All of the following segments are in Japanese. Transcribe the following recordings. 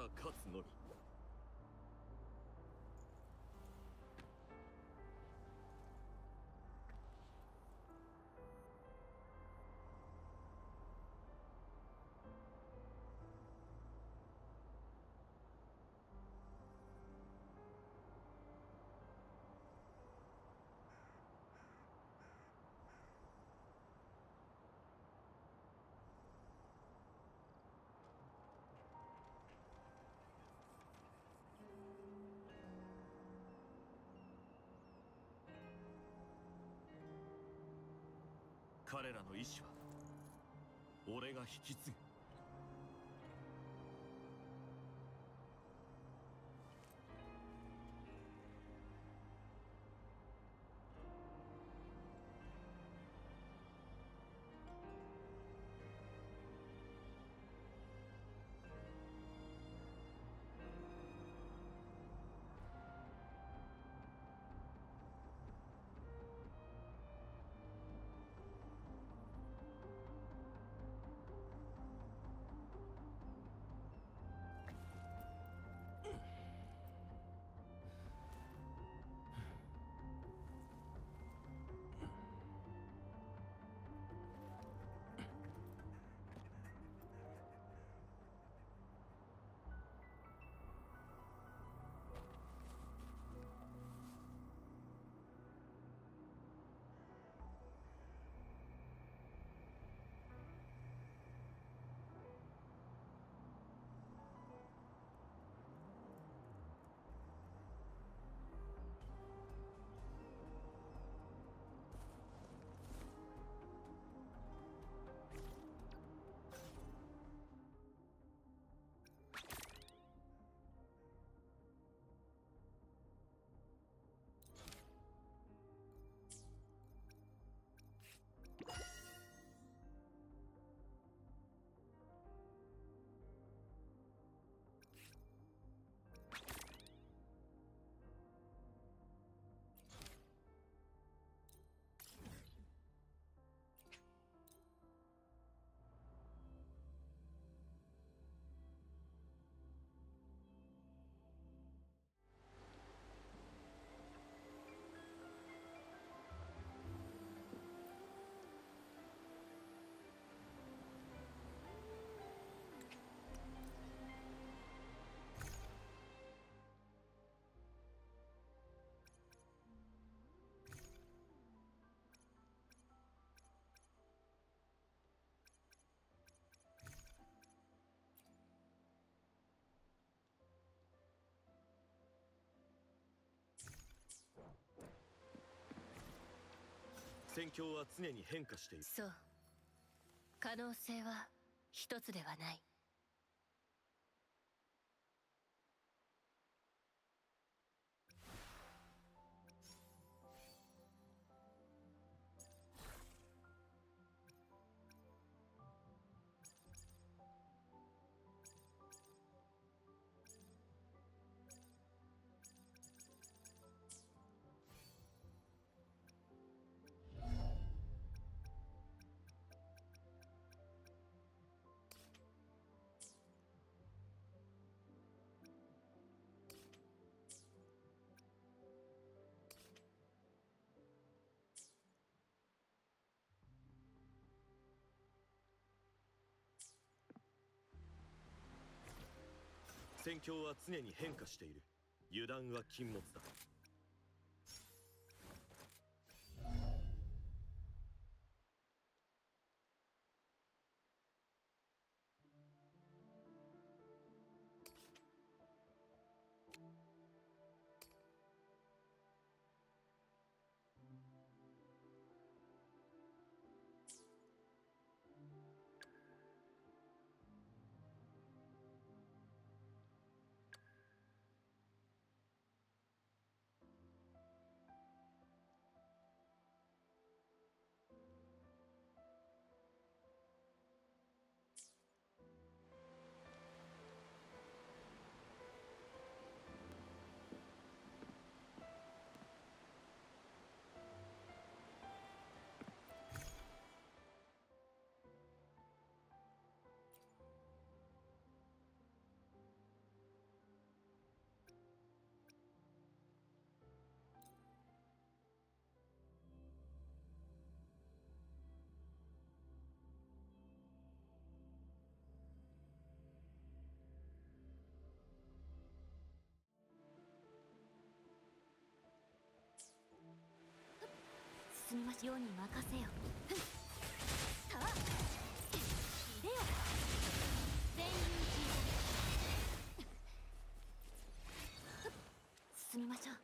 だ勝つのみ。彼らの意志は俺が引き継ぐ。戦況は常に変化している。 そう。可能性は一つではない。 戦況は常に変化している。油断は禁物だ。 進みましょうに任せよ。さあいでよ全員進みましょう。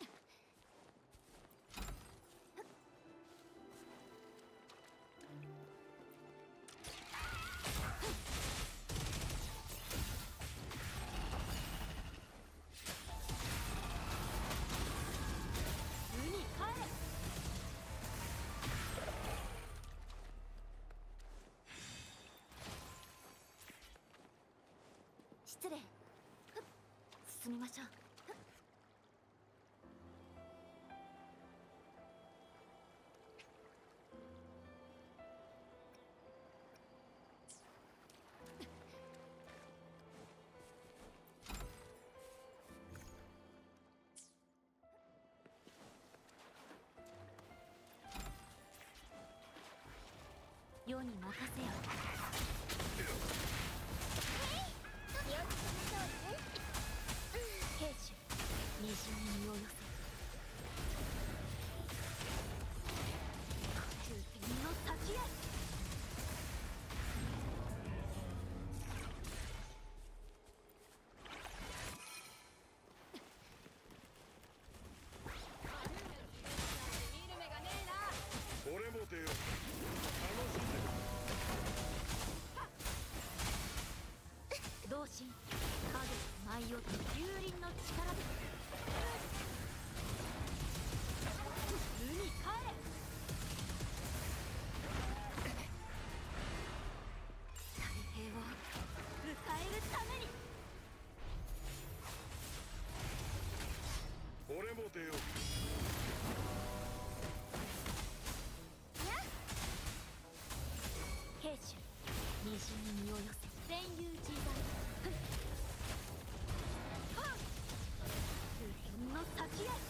失礼。進みましょう。世に任せよ。兵士虹に身を寄せ、空天の先へ。 見る目がねえな。これもてよ、楽しんで同心影舞い落と竜輪の力で海帰れ。太平を迎えるために。 これもてよ。 兵士虹に身を寄せ、戦友自在。竜輪の先へ。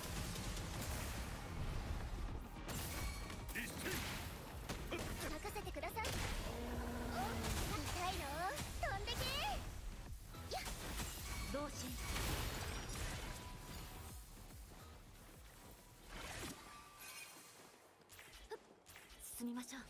任せてください。お、痛いの飛んでけ。やっ同心。進みましょう。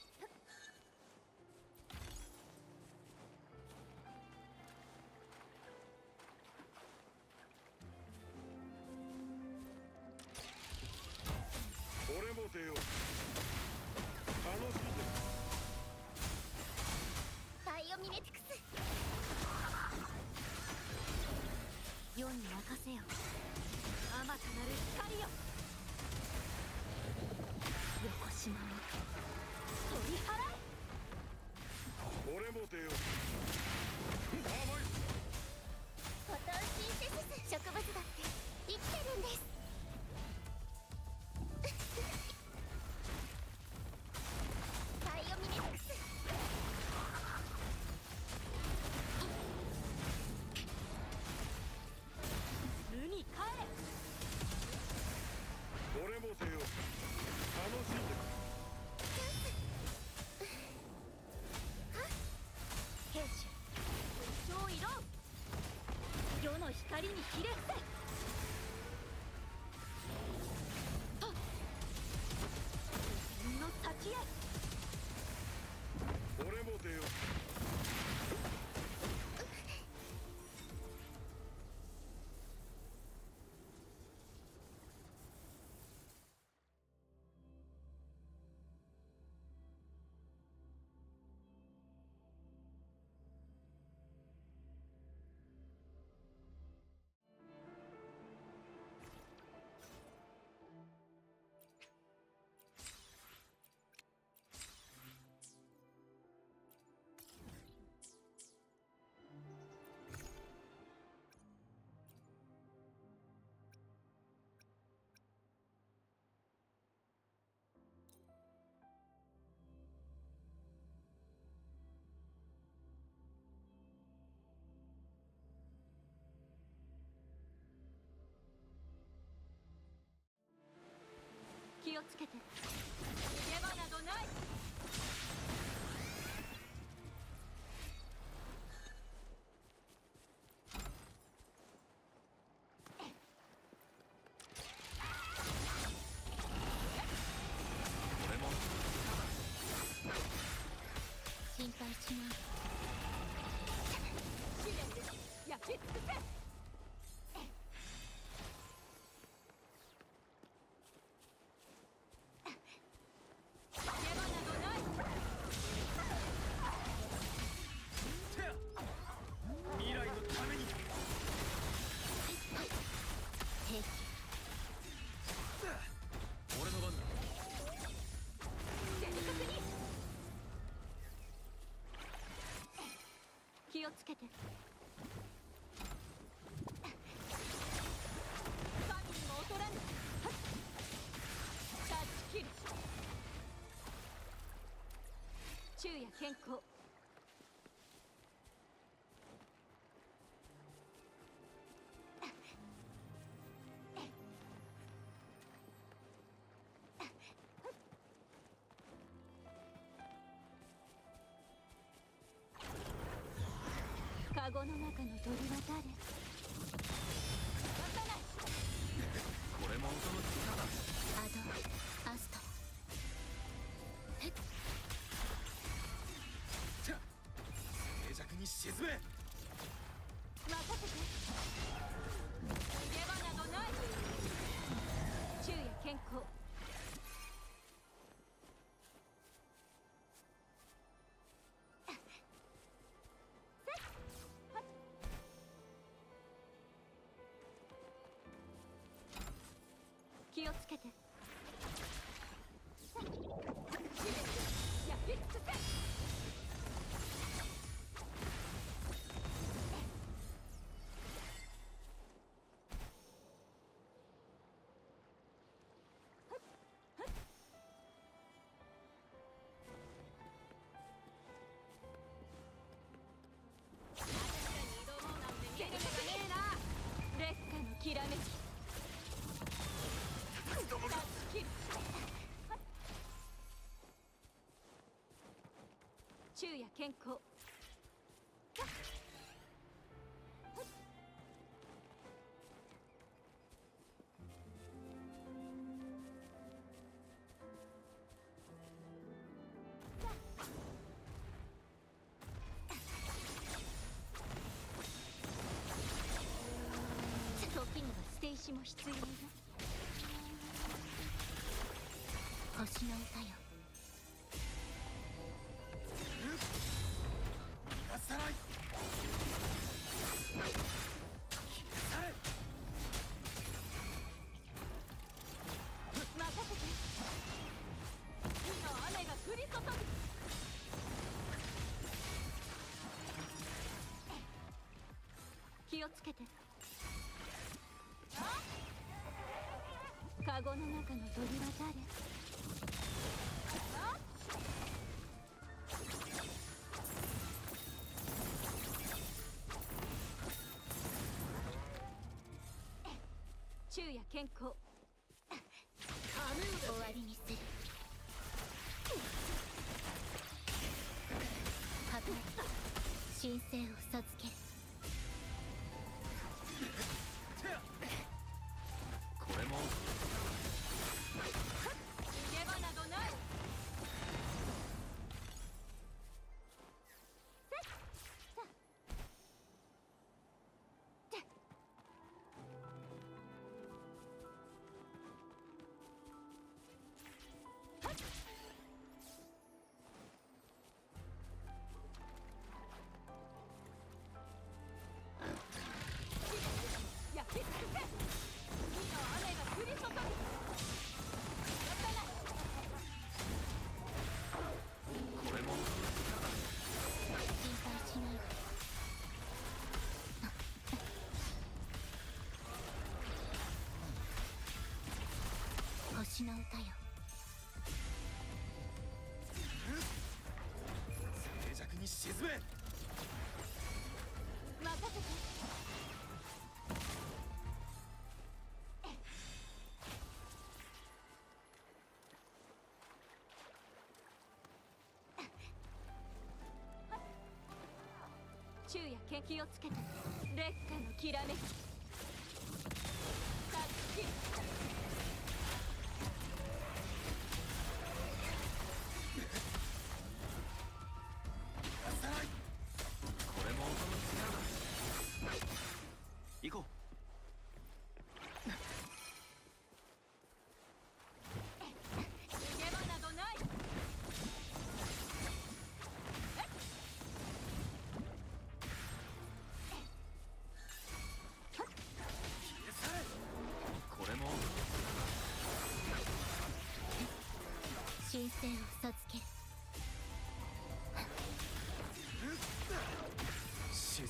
これもてよ、楽しんで。 バイオミメティクス。世に任せよ。あまたなる光よ。横島を取り払え。 これもてよ。 フォトンシンセシス。植物だって生きてるんです。バイオミメティクス。ルに帰れ。 これもてよ、楽しんで。 兵士超移動。世の光にひれ伏せ。天の先へ。 これもてよ。 気をつけて。逃げ場などない。 つけて。 神にも劣らぬ。断ち切る。昼夜健康。カゴの中の鳥は誰？渡ない。 これも音の力だ。 アドアスト。 静寂に沈め。 任せて。逃げ場などない。昼夜健康。気をつけて。やりつけ。劣化のきらめき。断ち切る。昼夜健康。時には捨て石も必要よ。 星の歌よ。 逃がさない。消され。 任せて。火の雨が降り注ぐ。気をつけて。カゴの中の鳥は誰？昼夜健康。 終わりにする。破壊。神聖を授ける。 これも逃げ場などない。焼き尽くせ。火の雨が降り注ぐ。 これも心配しないわ。星の歌よ。 静寂に沈め。 任せて。昼夜健気をつけて。劣化のきらめき。断ち切る。 逃がさない。これも音の力だ。行こう。 逃げ場などない。 これも神聖を授ける。 静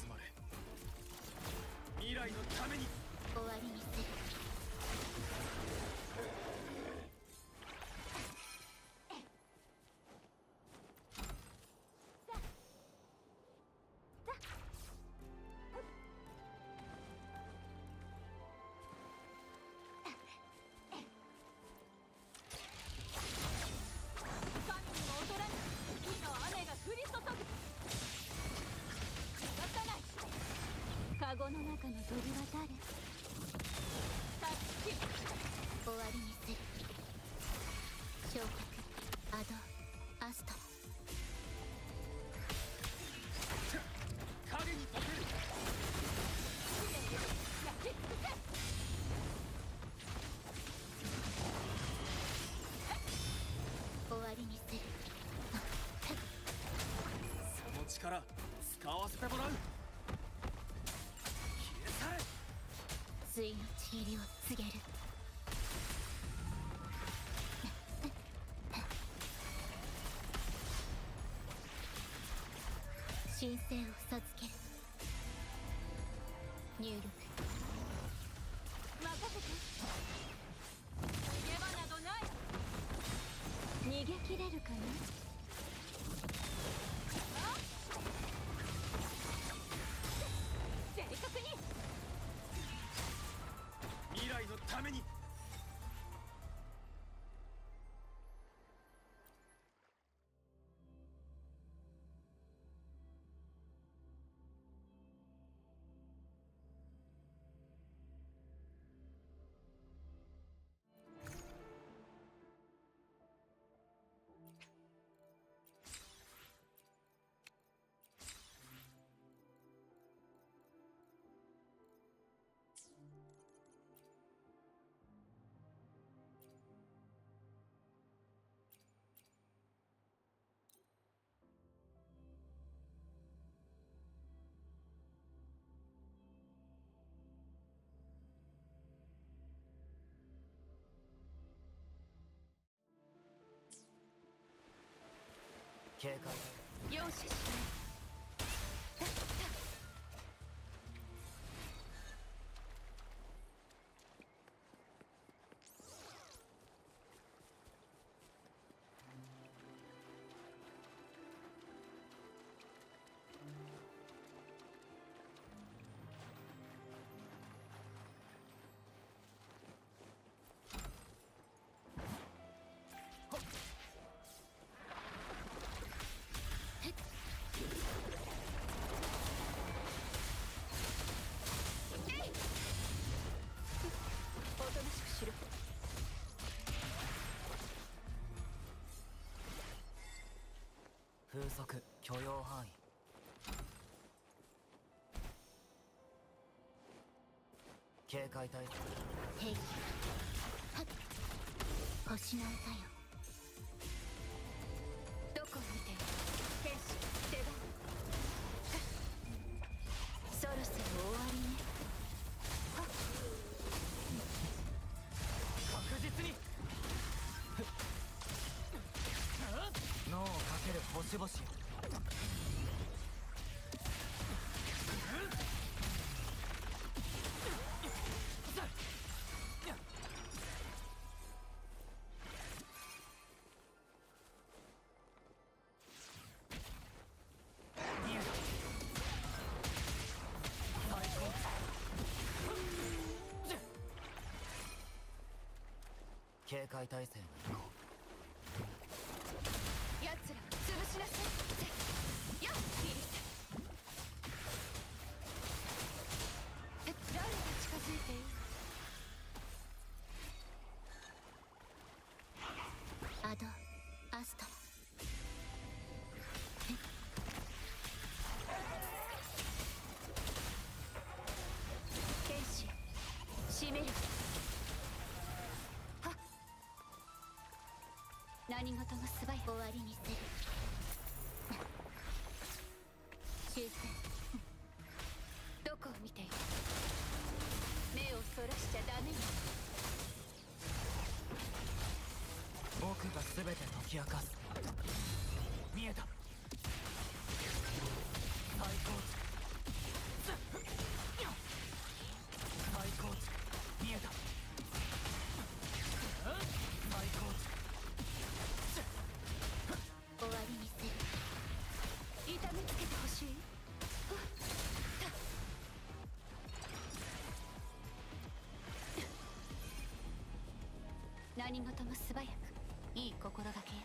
の鳥は誰？タッチ。 終わりにする。焼却アドアスト影に溶ける。 焼き尽くせ。 終わりにする。 その力使わせてもらう。消え去れ。 ついのちぎりを告げる。神聖を授ける。入力。 任せて。逃げ場などない。逃げ切れるかな。正確に。 未来のために。 警戒。 容赦しない。おとなしくしろ。 風速許容範囲。警戒態勢。 兵器はっ星の歌よ。 どこを見て。天使出番。そろそろ終わりね。 確実に脳をかける星々よ。警戒態勢に行こ奴らを潰しなさい。よっリリス。誰が近づいている。 アドアスト天使閉める。はっ。何事も素早い。 終わりにする。修正どこを見ている。目をそらしちゃダメよ。 う。僕が全て解き明かす。見えた。再構築。再構築。見えた。再構築。 終わりにする。 痛めつけてほしい。何事も素早く。いい心がけよ。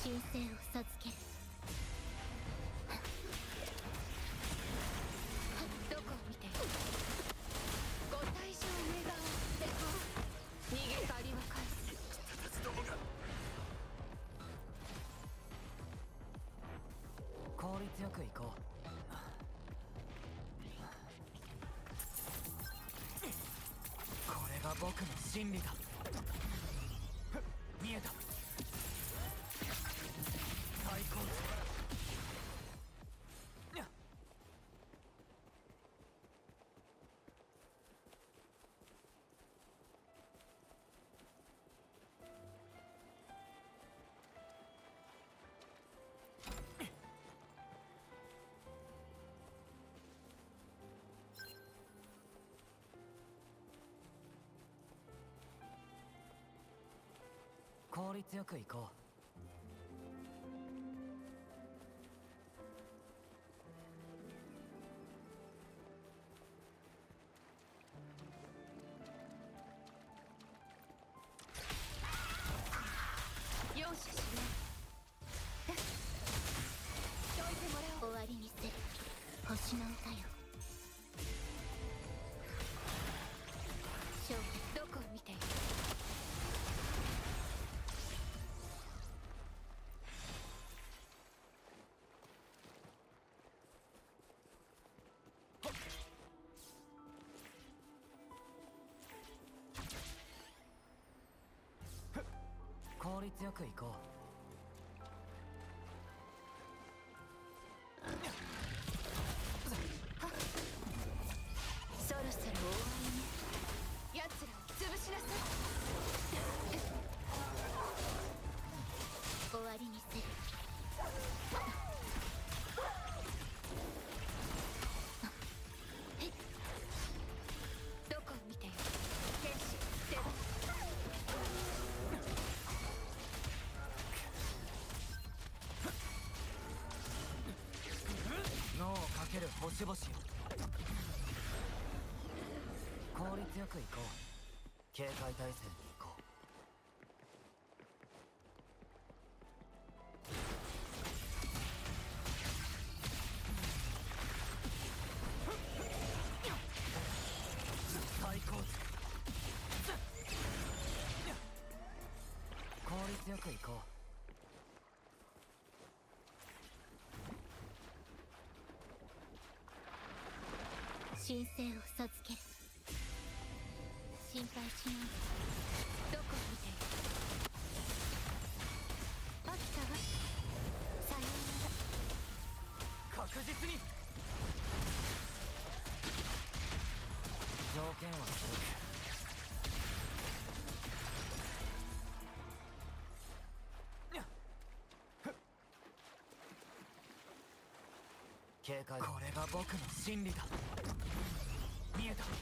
神聖を授ける。どこを見ている。ご退場願おうって逃げ借りは返す。 鉄どもが効率よく行こう。これが僕の真理だ。見えた。最高値。効率よく行こう。 容赦しない。どいてもらおう。終わりにせる星の歌よ。勝負どこを見ている。 効率よく行こう。 そろそろ終わりね。奴らを潰しなさい。終わりにせる。どこを見ている。天使出ろ。 脳をかける星々よ。効率よく行こう。警戒態勢に行こう。最高値。効率よく行こう。 神聖を授ける。心配しない。どこを見ている。飽きたわ。さようなら。 確実に。条件はする。警戒。これが僕の真理だ。見えた。最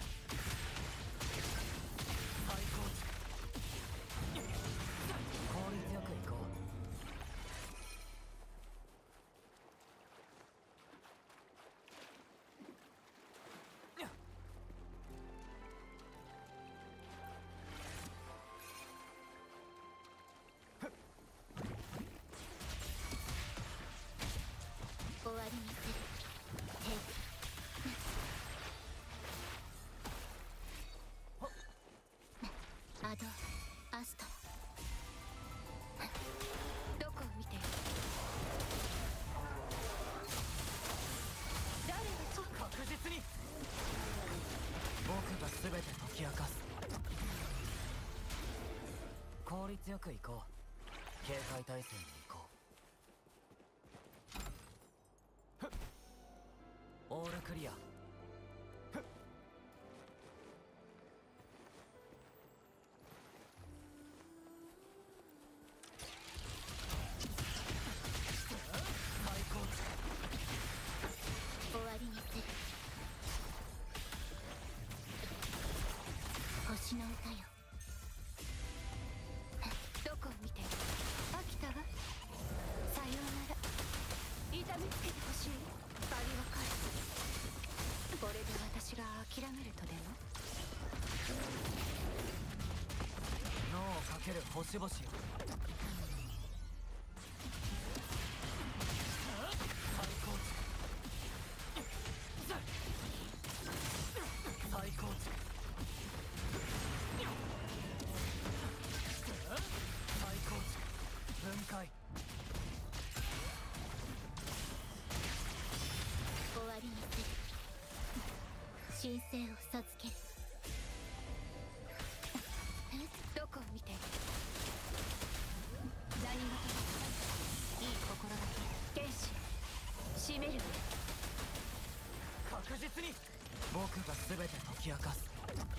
高値。効率よく行こ終わりにする。アドアスト。どこを見ている。誰がちょっと。 確実に。僕が全て解き明かす。効率よく行こう。警戒態勢に行こう。オールクリア。 終わりにする。星の歌よ。どこを見ている。飽きたわ。さようなら。痛めつけてほしい。借りは返す。これで私が諦めるとでも。 脳をかける星々よ。 開。 終わりにする。神聖を授ける。どこを見ている。何事もいい心がけ。剣士締めるわ。 確実に僕が全て解き明かす。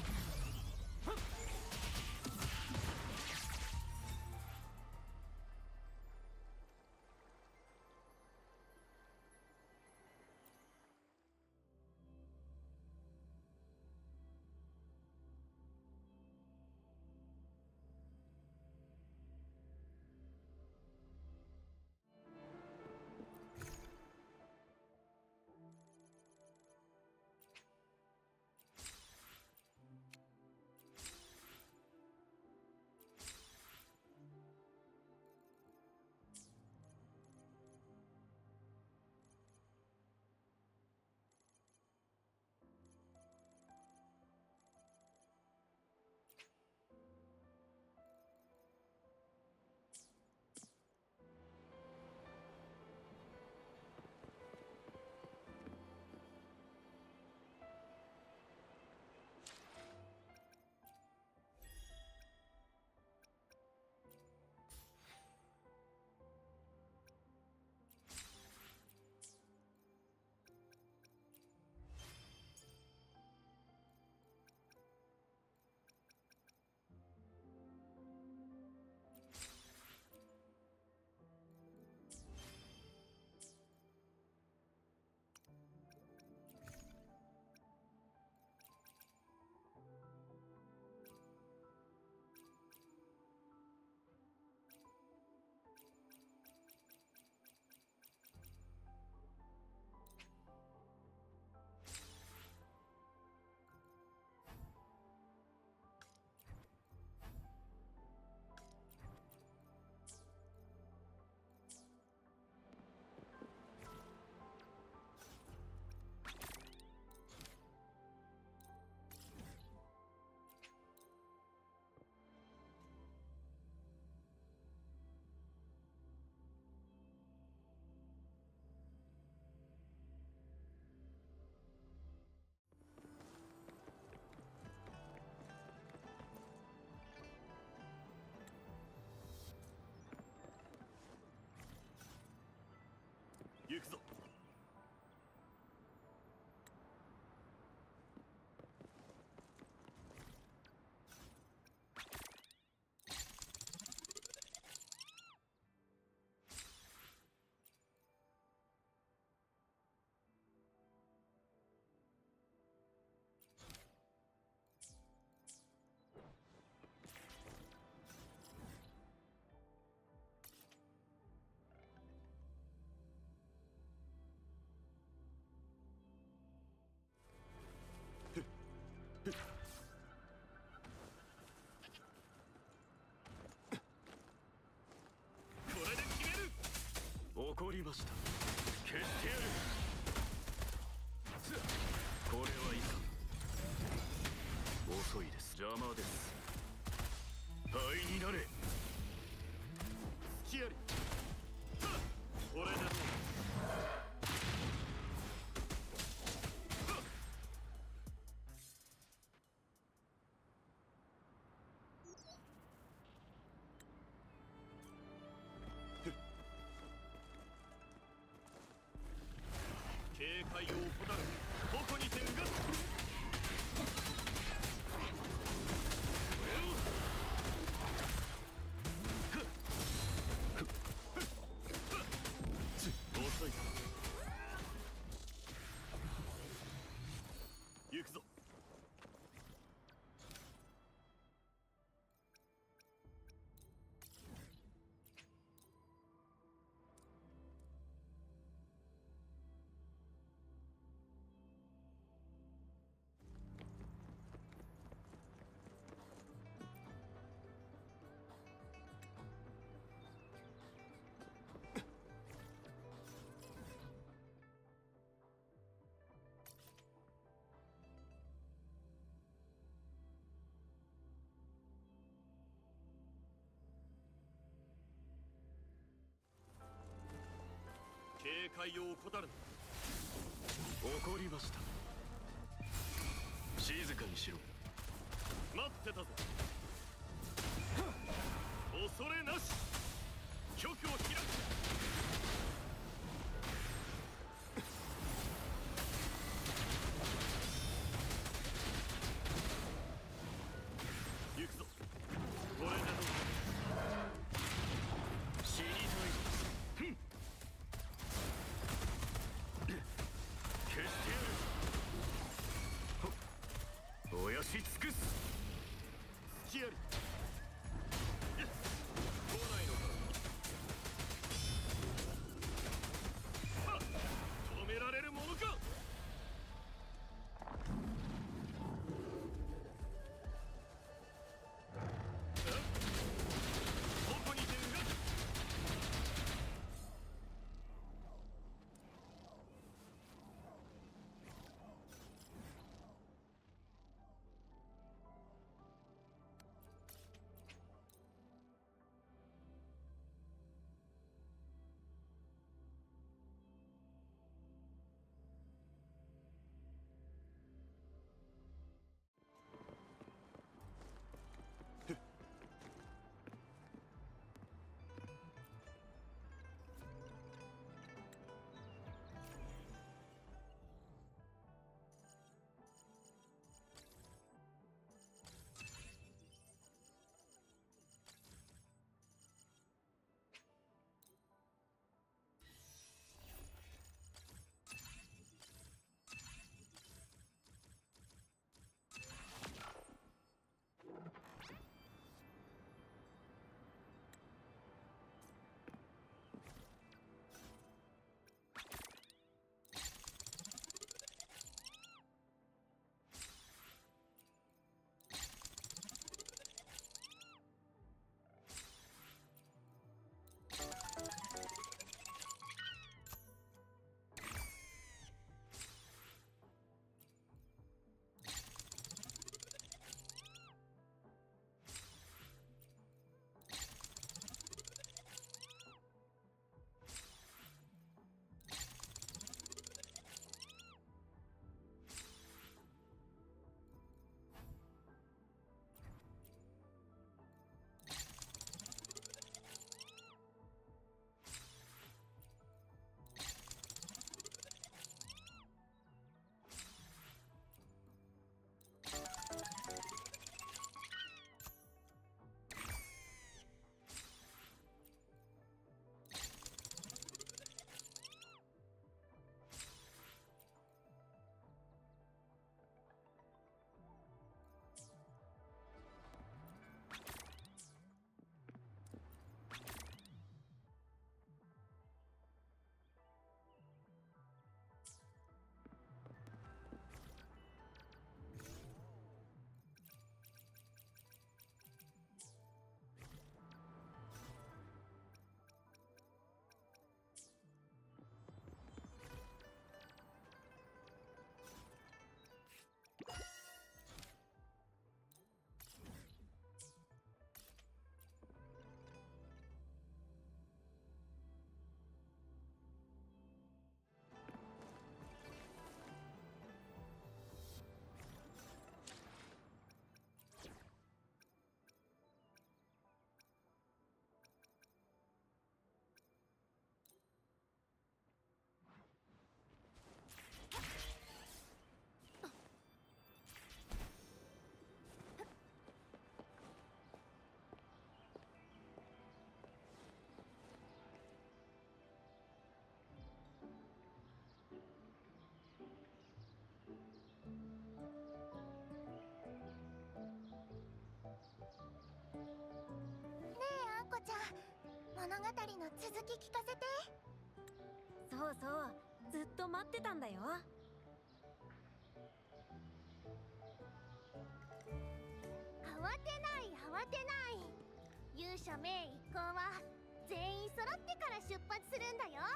行くぞ。これで決める。怒りました。消してやる。これはいかん。遅いです。邪魔です。灰になれ。隙あり。これでどう。警戒を怠る。矛にてうがつ。遅い。行くぞ。 警戒を怠るな。怒りました。静かにしろ。待ってたぞ。恐れなし。局を開く。行くぞ。これでどう死にたい。ふん。消してやる。おやし尽くす。隙あり。来ないのか。はっ、止められるものか。どこに出るが。 ちゃん、物語の続き聞かせて。 そうそう、ずっと待ってたんだよ。 慌てない慌てない。勇者名一行は全員揃ってから出発するんだよ。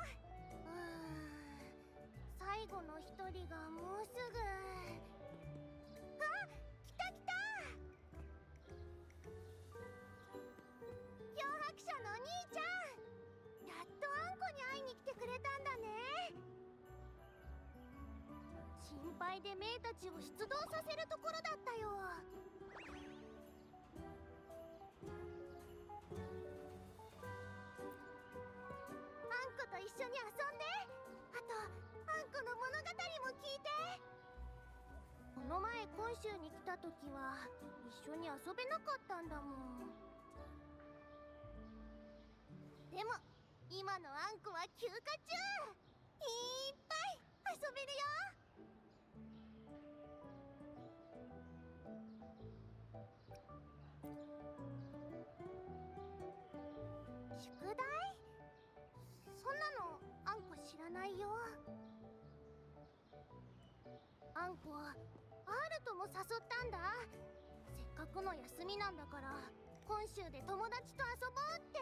最後の一人がもうすぐ。あ、来た来た。漂白者のお兄ちゃん、やっとあんこに会いに来てくれたんだね。 心配でメイたちを出動させるところだったよ。あんこと一緒に遊んで、あとあんこの物語も聞いて。この前本州に来た時は一緒に遊べなかったんだもん。でも今のあんこは休暇中、いっぱい遊べるよ。宿題？そんなのあんこ知らないよ。あんこアールとも誘ったんだ。せっかくの休みなんだから今週で友達と遊ぼうって。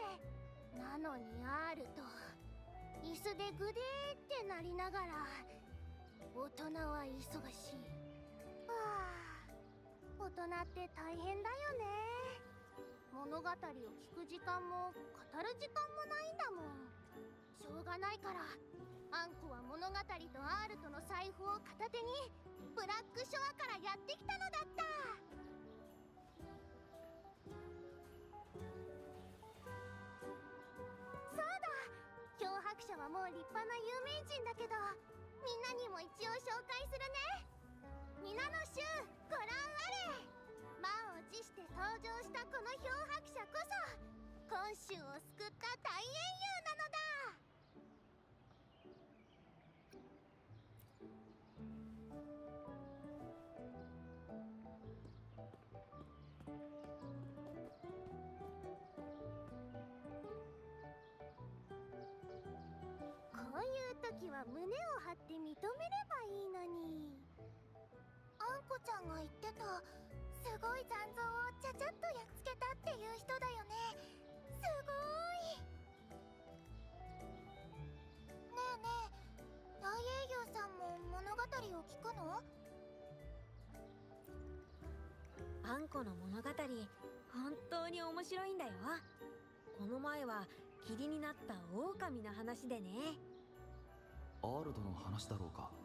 なのにアールと椅子でグデーってなりながら、大人は忙しい。はあ、大人って大変だよね。物語を聞く時間も語る時間もないんだもん。しょうがないからあんこは物語とアールとの財布を片手にブラックショアからやってきたのだった。そうだ、漂白者はもう立派な有名人だけど、みんなにも一応紹介するね。皆の衆ご覧あれ。満を持して登場したこの漂白者こそ今週を救った大英雄なのだ。こういう時は胸を張って認めればいいのに。あんこちゃんが言ってたすごい残像をちゃちゃっとやっつけたっていう人だよね。すごい。ねえねえ、大英雄さんも物語を聞くの？ あんこの物語本当に面白いんだよ。この前は霧になった狼の話でね。 アールドの話だろうか。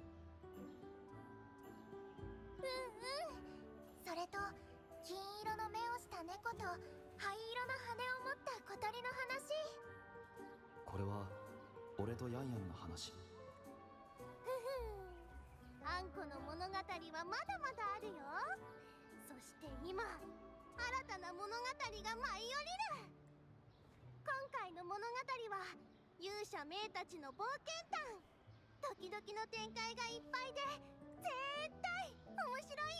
それと金色の目をした猫と灰色の羽を持った小鳥の話。 これは俺とヤンヤンの話。 あんこの物語はまだまだあるよ。そして今新たな物語が舞い降りる。今回の物語は勇者メイたちの冒険譚。ドキドキの展開がいっぱいで絶対面白いよ。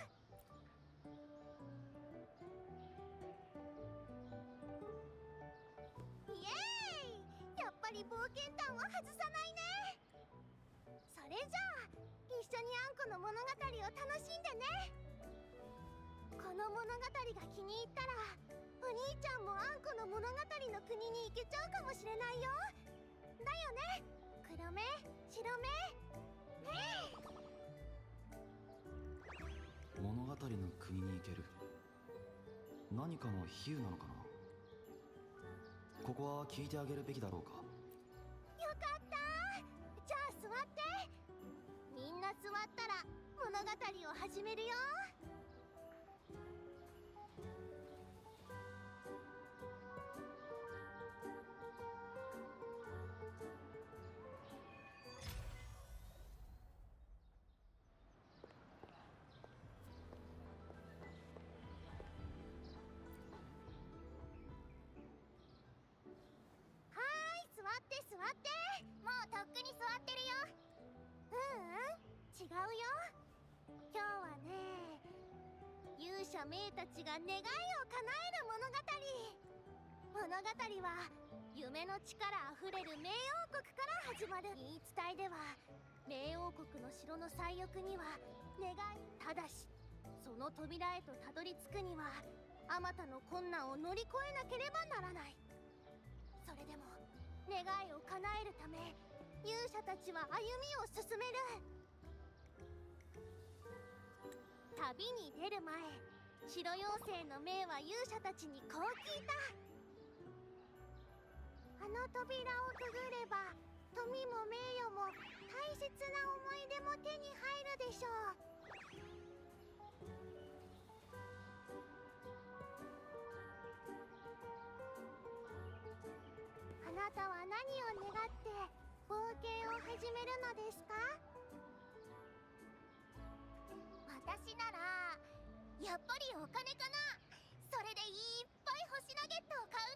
イエーイ、やっぱり冒険譚は外さないね。それじゃあ一緒にあんこの物語を楽しんでね。この物語が気に入ったらお兄ちゃんもあんこの物語の国に行けちゃうかもしれないよ。だよね、黒目白目。 物語の国に行ける。何かの比喩なのかな。ここは聞いてあげるべきだろうか。 よかった。じゃあ座って。みんな座ったら物語を始めるよ。座って座って。もうとっくに座ってるよ。違うよ。今日はね、勇者メイたちが願いを叶える物語。物語は夢の力あふれる冥王国から始まる。言い伝えでは冥王国の城の最奥には願い。ただしその扉へとたどり着くにはあまたの困難を乗り越えなければならない。それでも願いを叶えるため勇者たちは歩みを進める。旅に出る前、白妖精のメイは勇者たちにこう聞いた。あの扉をくぐれば富も名誉も大切な思い出も手に入るでしょう。あなたは何を願って冒険を始めるのですか？私ならやっぱりお金かな。それでいっぱい星ナゲットを買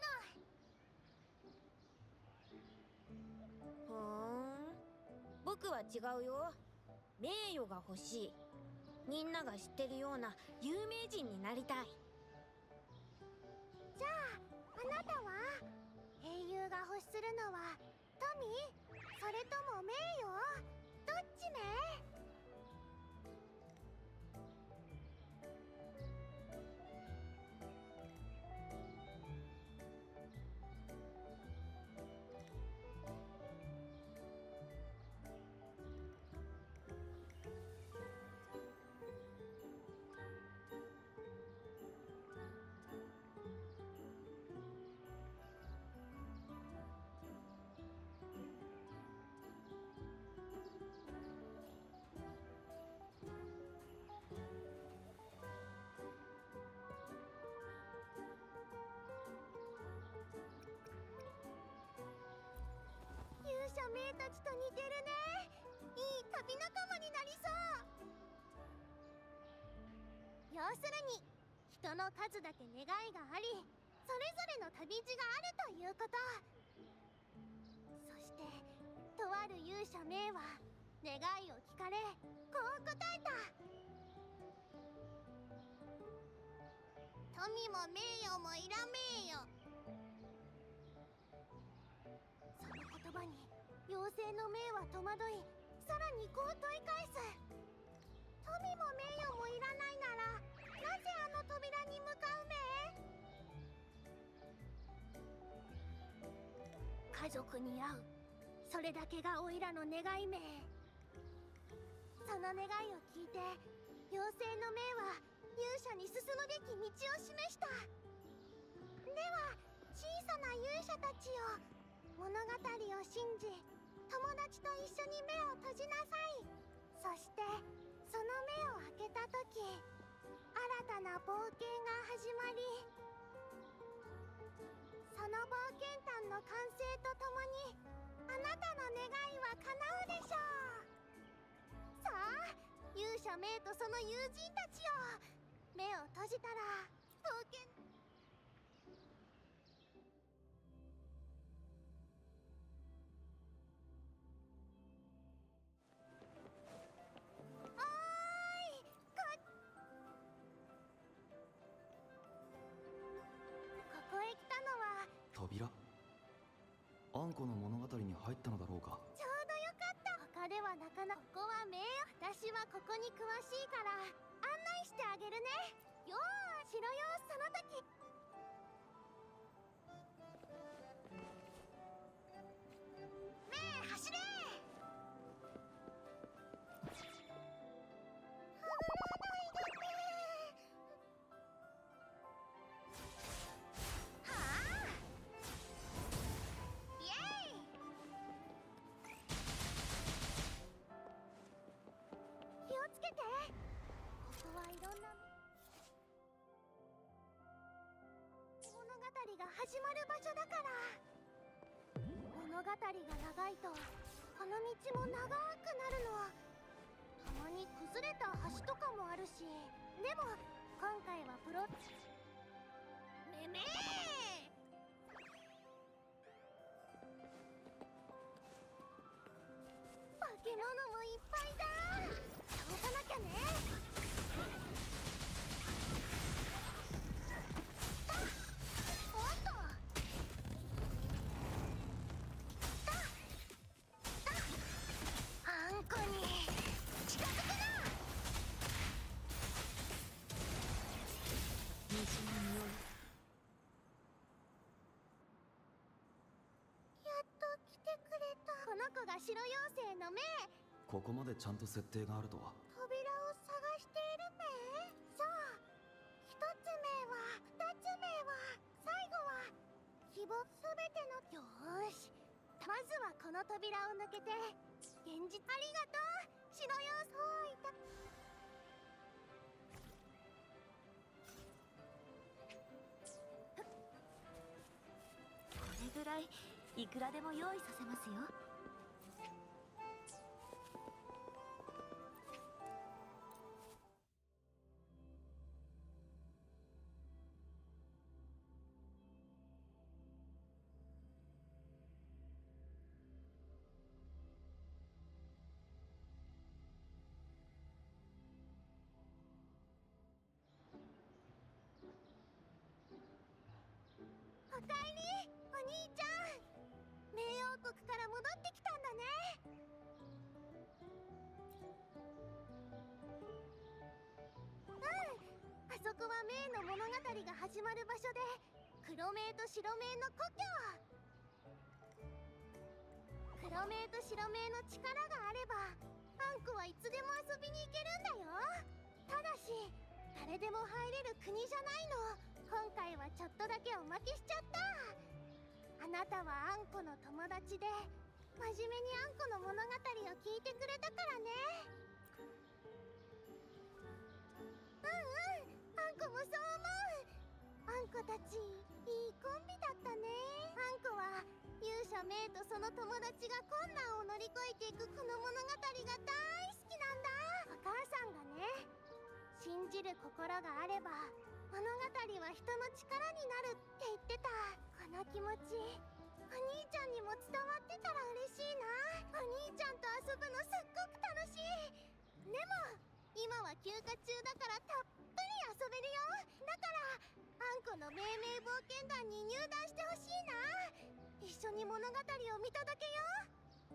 うの。 ふーん、僕は違うよ。名誉が欲しい。みんなが知ってるような有名人になりたい。 じゃああなたは英雄が欲するのは富？それとも名誉？どっちね？勇者名たちと似てるね。いい旅仲間になりそう。要するに人の数だけ願いがあり、それぞれの旅路があるということ。そしてとある勇者名は願いを聞かれこう答えた。富も名誉もいら名誉。その言葉に妖精の名は戸惑い、さらにこう問い返す。富も名誉もいらないならなぜあの扉に向かうめ？家族に会う、それだけがおいらの願いめ。その願いを聞いて妖精の名は勇者に進むべき道を示した。では小さな勇者たちよ、物語を信じ友達と一緒に目を閉じなさい。そしてその目を開けた時、新たな冒険が始まり、その冒険譚の完成とともにあなたの願いは叶うでしょう。さあ勇者メイとその友人たちよ、目を閉じたら冒険。おーい、ここへ来たのは扉？あんこの物語に入ったのだろうか。 ちょうどよかった。他ではなかなか。ここは名誉。私はここに詳しいから案内してあげるね。よーしろよ、その時。ねえ走れ。はぐらないでね。はあ、イエーイ。気をつけて。ここはいろんな物語が始まる場所だから。物語が長いとこの道も長くなるの。たまに崩れた橋とかもあるし。でも今回はめめー、化け物もいっぱいだ。倒さなきゃね。おっと、あんこに近づくな。 虹の匂い。 やっと来てくれた。この子が白妖精のメイ。 ここまでちゃんと設定があるとは。 扉を探しているメイ。そう、一つ目は二つ目は最後は希望。すべての。よーし、 まずはこの扉を抜けて現実。ありがとう白様。そういた。 これぐらいいくらでも用意させますよ。 おかえりお兄ちゃん。冥王国から戻ってきたんだね。あそこは冥の物語が始まる場所で、黒冥と白冥の故郷。黒冥と白冥の力があればあんこはいつでも遊びに行けるんだよ。ただし誰でも入れる国じゃないの。今回はちょっとだけおまけしちゃった。あなたはあんこの友達で真面目にあんこの物語を聞いてくれたからね。あんこもそう思う。あんこたちいいコンビだったね。あんこは勇者メイとその友達が困難を乗り越えていくこの物語が大好きなんだ。お母さんがね、信じる心があれば物語は人の力になるって言ってた。この気持ちお兄ちゃんにも伝わってたら嬉しいな。お兄ちゃんと遊ぶのすっごく楽しい。でも今は休暇中だからたっぷり遊べるよ。だからあんこの命名冒険団に入団してほしいな。一緒に物語を見届けよ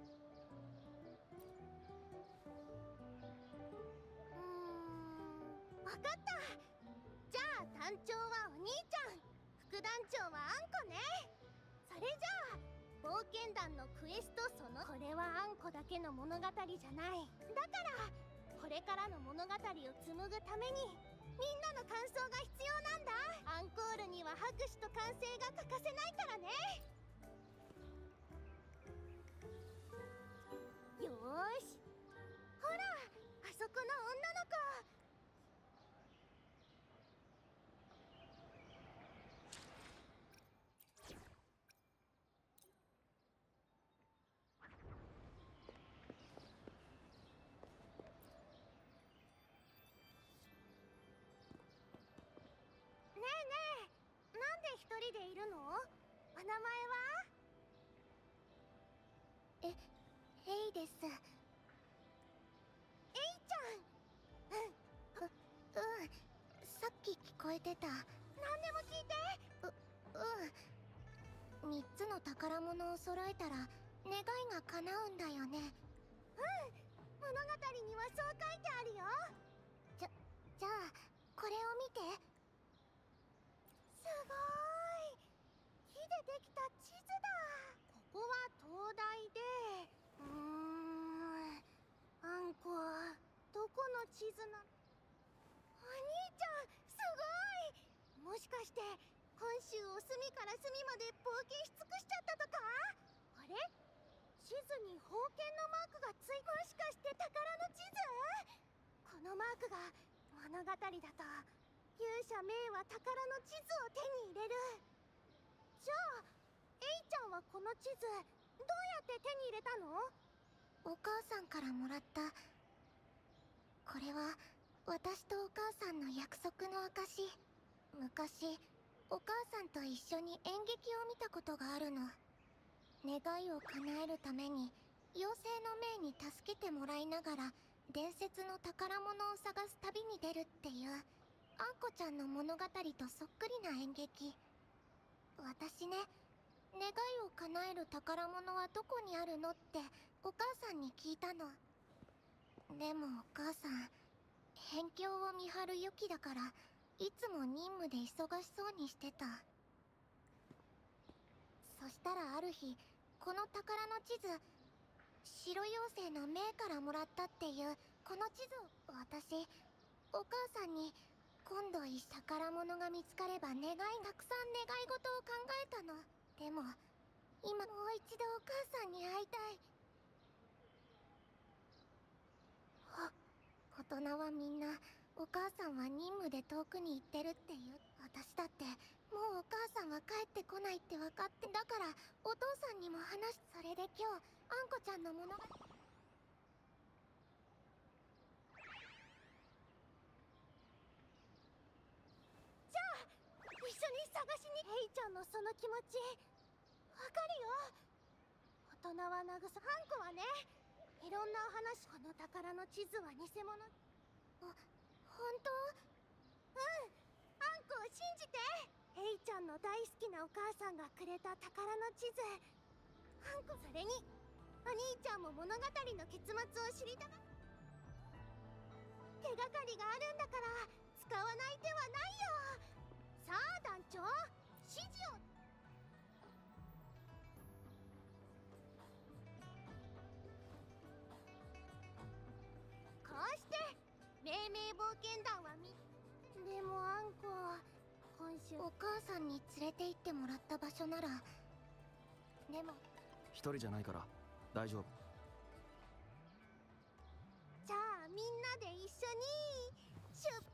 う。わかった。じゃあ団長はお兄ちゃん、副団長はあんこね。それじゃあ冒険団のクエストこれはあんこだけの物語じゃない。だからこれからの物語を紡ぐためにみんなの感想が必要なんだ。アンコールには拍手と歓声が欠かせないからね。よーし、ほらあそこの女の子。ねえねえ、なんで一人でいるの？お名前は？ヘイです。エイちゃん。さっき聞こえてた。何でも聞いて。3つの宝物を揃えたら願いが叶うんだよね。物語にはそう書いてあるよ。じゃあこれを見て。すごい、木でできた地図だ。ここは灯台で、あんこはどこの地図なの？お兄ちゃんすごい。もしかして本州を隅から隅まで冒険し尽くしちゃったとか？あれ、地図に宝剣のマークがつい。もしかして宝の地図？このマークが物語だと勇者メイは宝の地図を手に入れる。じゃあエイちゃんはこの地図どうやって手に入れたの？お母さんからもらった。これは私とお母さんの約束の証。昔お母さんと一緒に演劇を見たことがあるの。願いを叶えるために妖精の命に助けてもらいながら伝説の宝物を探す旅に出るっていうあんこちゃんの物語とそっくりな演劇。私ね、願いを叶える宝物はどこにあるのってお母さんに聞いたの。でもお母さん辺境を見張る良きだからいつも任務で忙しそうにしてた。そしたらある日、この宝の地図、白妖精の命からもらったっていうこの地図を私、お母さんに今度宝物が見つかればたくさん願い事を考えたの。でも今もう一度お母さんに会いたい。大人はみんなお母さんは任務で遠くに行ってるって言う。私だってもうお母さんは帰ってこないって分かって、だからお父さんにも話し、それで今日あんこちゃんの物語。じゃあ一緒に探しに。ヘイちゃんのその気持ちわかるよ。大人は慰す。ハンコはね、いろんな話。この宝の地図は偽物。本当？うん、あんこを信じて。ヘイちゃんの大好きなお母さんがくれた宝の地図。あんこ、それにお兄ちゃんも物語の結末を知りたが。手がかりがあるんだから使わない手はないよ。さあ団長、指示を。こうして命名冒険団はでもあんこ、今週お母さんに連れて行ってもらった場所なら。でも一人じゃないから大丈夫。 じゃあみんなで一緒に出発。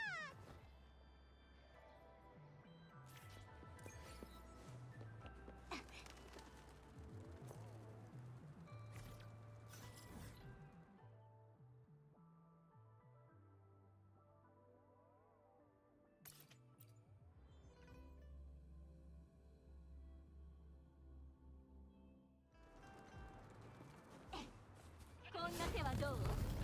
こんな手はどう？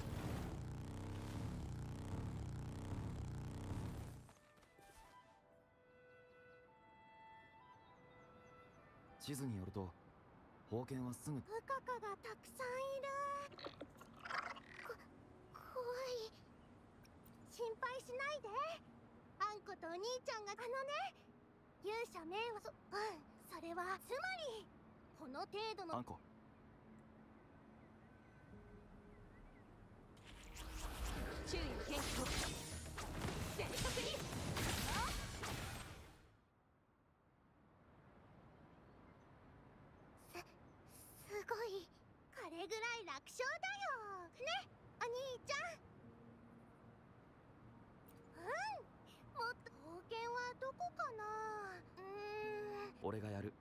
地図によると宝剣はすぐ。 ウカカがたくさんいる。怖い。心配しないで。あんことお兄ちゃんが勇者名はそれはつまりこの程度の。 あんこ、 注意検討。正確に。 すごい。これぐらい楽勝だよね、お兄ちゃん。もっと。宝剣はどこかな。 俺がやる。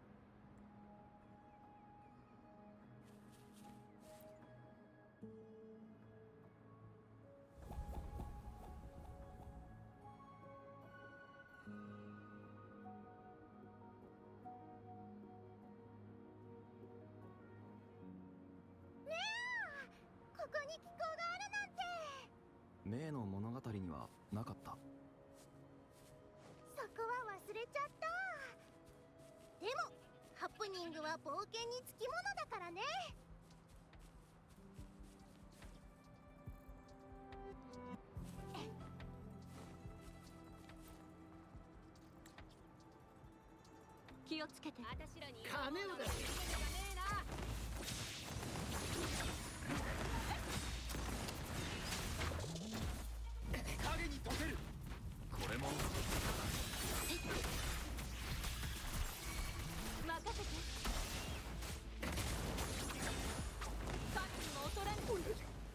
ここに気候があるなんて。 名の物語にはなかった。 そこは忘れちゃった。でもハプニングは冒険につきものだからね。 気をつけて。私らに金を出せ。影に溶ける。 これも任せて。カッツも劣らぬ。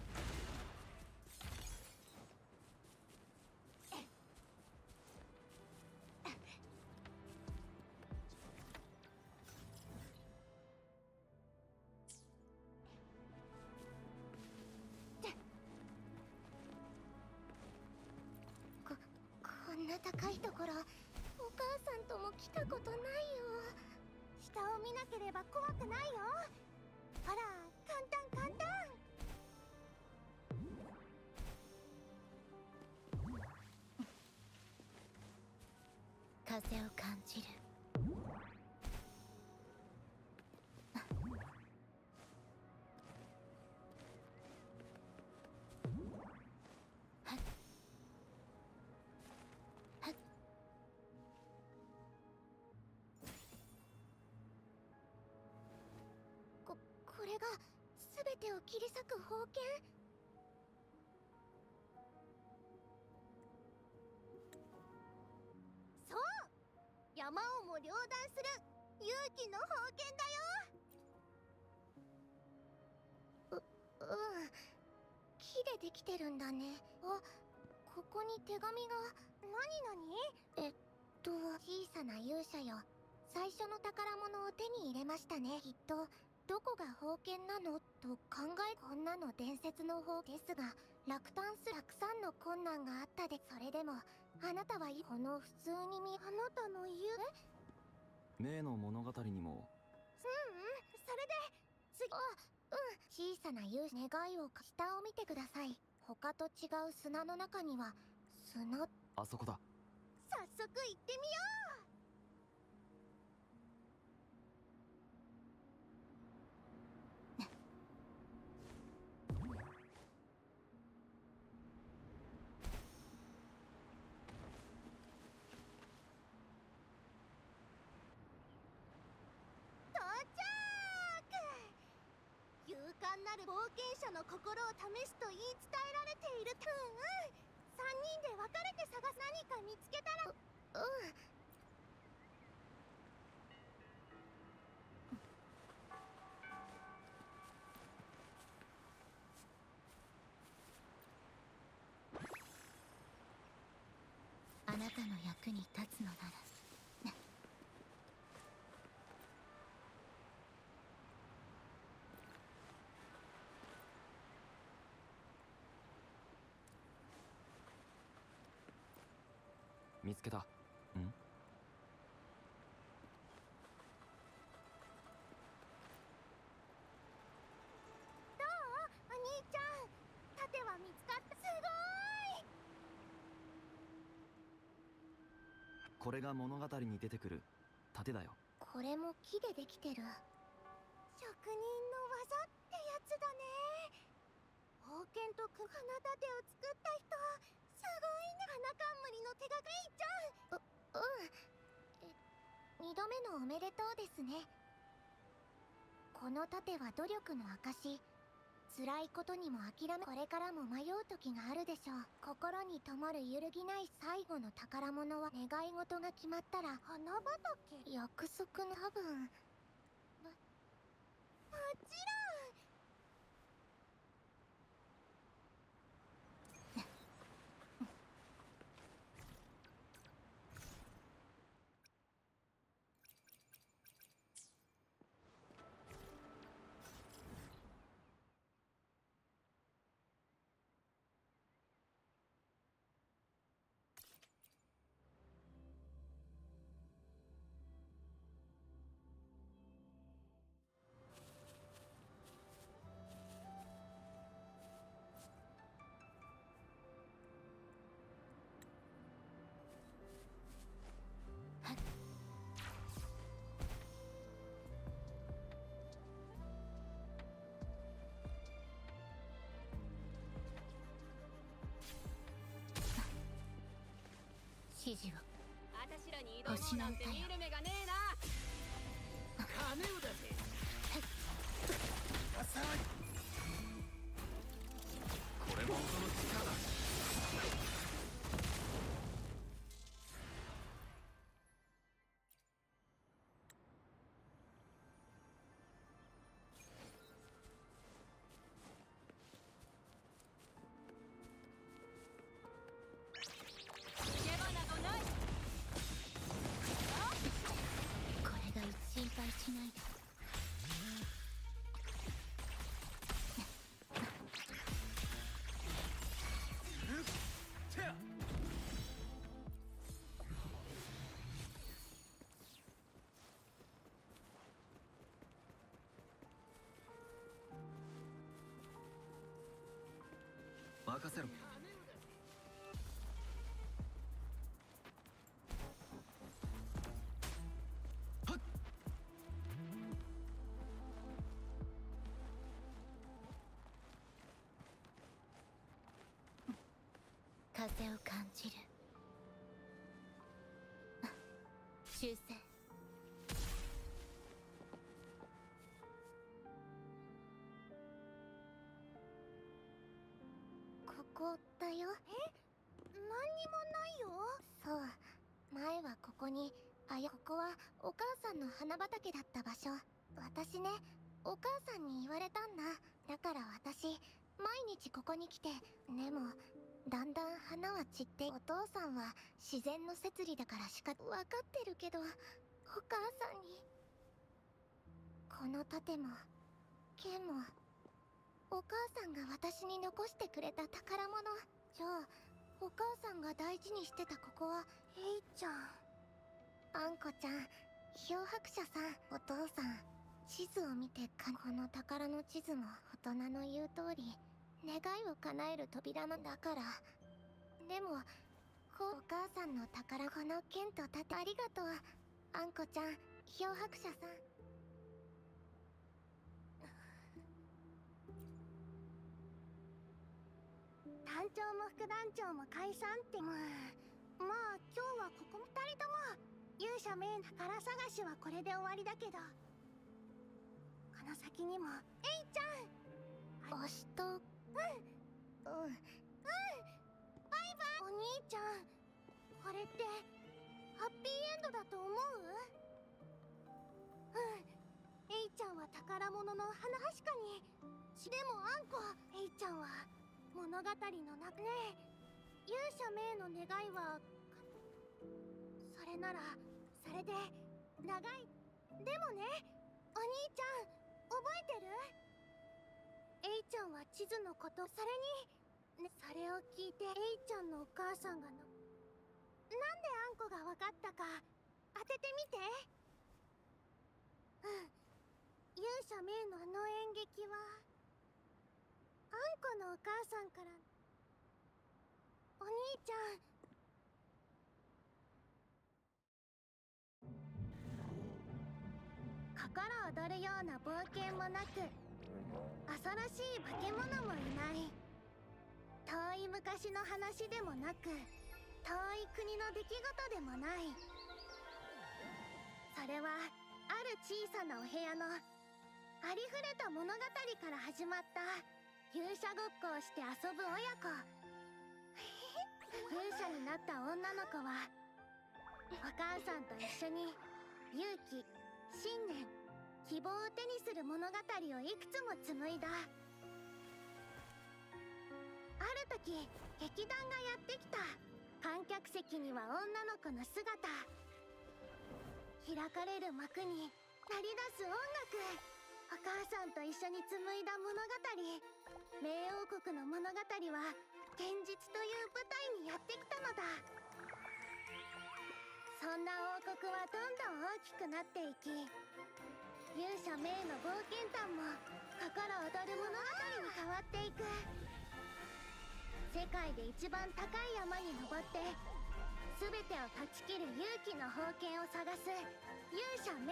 こんな高いところお母さんとも来たことないよ。下を見なければ怖くないよ。ほら簡単簡単。風を感じる。これが全てを切り裂く宝剣。そう、山をも両断する勇気の宝剣だよ。 でできてるんだね。あ、ここに手紙が。何？小さな勇者よ。最初の宝物を手に入れましたね。きっとどこが宝剣なのと考え、こんなの伝説の宝ですが、落胆すたくさんの困難があったで。それでもあなたはこの普通にあなたの例の物語にも。 それで次。小さな勇者、願いを下を見てください。他と違う砂の中にはあそこだ。 早速行ってみよう。到着。勇敢なる冒険者の心を試すと言い伝えられている。3人で分かれて探す。何か見つけたら。 あなたの役に立つのなら。 見つけた。 どう？お兄ちゃん、盾は見つかった。すごい。 これが物語に出てくる盾だよ。 これも木でできてる。職人の技ってやつだね。宝剣と花盾を作った人、すごいね。花冠の手がかりちゃん。2度目のおめでとうですね。この盾は努力の証。辛いことにも諦め、これからも迷う時があるでしょう。心に灯る揺るぎない最後の宝物は、願い事が決まったら花畑。約束の多分。もちろん。 指示を。 私らに挑もうなんて見る目がねえな。 金を出せ。浅い。 これも音の力だ。 これが心配しないで。 任せろ。 風を感じる。修正。 ここだよ。何にもないよ。そう、前はここに、ここはお母さんの花畑だった場所。私ね、お母さんに言われたんだ。だから私、 毎日ここに来て。でもだんだん花は散って、お父さんは自然の摂理だからしか分かってるけど、お母さんにこの盾も剣もお母さんが私に残してくれた宝物。じゃあお母さんが大事にしてたここは。エイちゃん、あんこちゃん、漂白者さん、お父さん、地図を見てこの宝の地図も大人の言う通り願いを叶える扉なんだから。でもお母さんの宝、この剣と盾ありがとう、あんこちゃん、漂白者さん。団長も副団長も解散って。まあ今日はここ2人とも勇者名宝探しはこれで終わりだけど、この先にもエイちゃん、明日。バイバイ。お兄ちゃん、これってハッピーエンドだと思う？エイちゃんは宝物の花。確かに。でもあんこ、エイちゃんは物語の中ね。勇者名の願いはそれならそれで長い。でもね、お兄ちゃん覚えてる？エイちゃんは地図のこと、それに、ね、それを聞いてエイちゃんのお母さんがなんであんこが分かったか当ててみて。勇者名のあの演劇はあんこのお母さんから。お兄ちゃん、心躍るような冒険もなく、恐ろしい化け物もいない。遠い昔の話でもなく、遠い国の出来事でもない。それはある小さなお部屋のありふれた物語から始まった。勇者ごっこをして遊ぶ親子。勇者になった女の子はお母さんと一緒に勇気、信念、希望を手にする物語をいくつも紡いだ。ある時、劇団がやってきた。観客席には女の子の姿。開かれる幕に鳴り出す音楽。お母さんと一緒に紡いだ物語。冥王国の物語は現実という舞台にやってきたのだ。そんな王国はどんどん大きくなっていき、勇者名の冒険譚も心躍る物語に変わっていく。世界で一番高い山に登って全てを断ち切る勇気の宝剣を探す勇者名。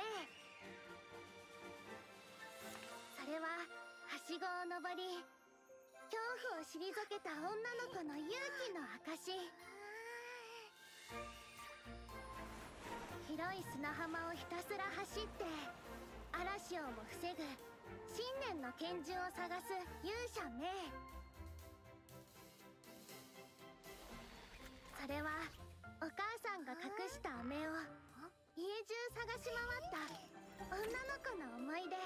それははしごを登り、恐怖を退けた女の子の勇気の証。広い砂浜をひたすら走って嵐をも防ぐ信念の拳銃を探す勇者名。それはお母さんが隠した飴を家中探し回った女の子の思い出。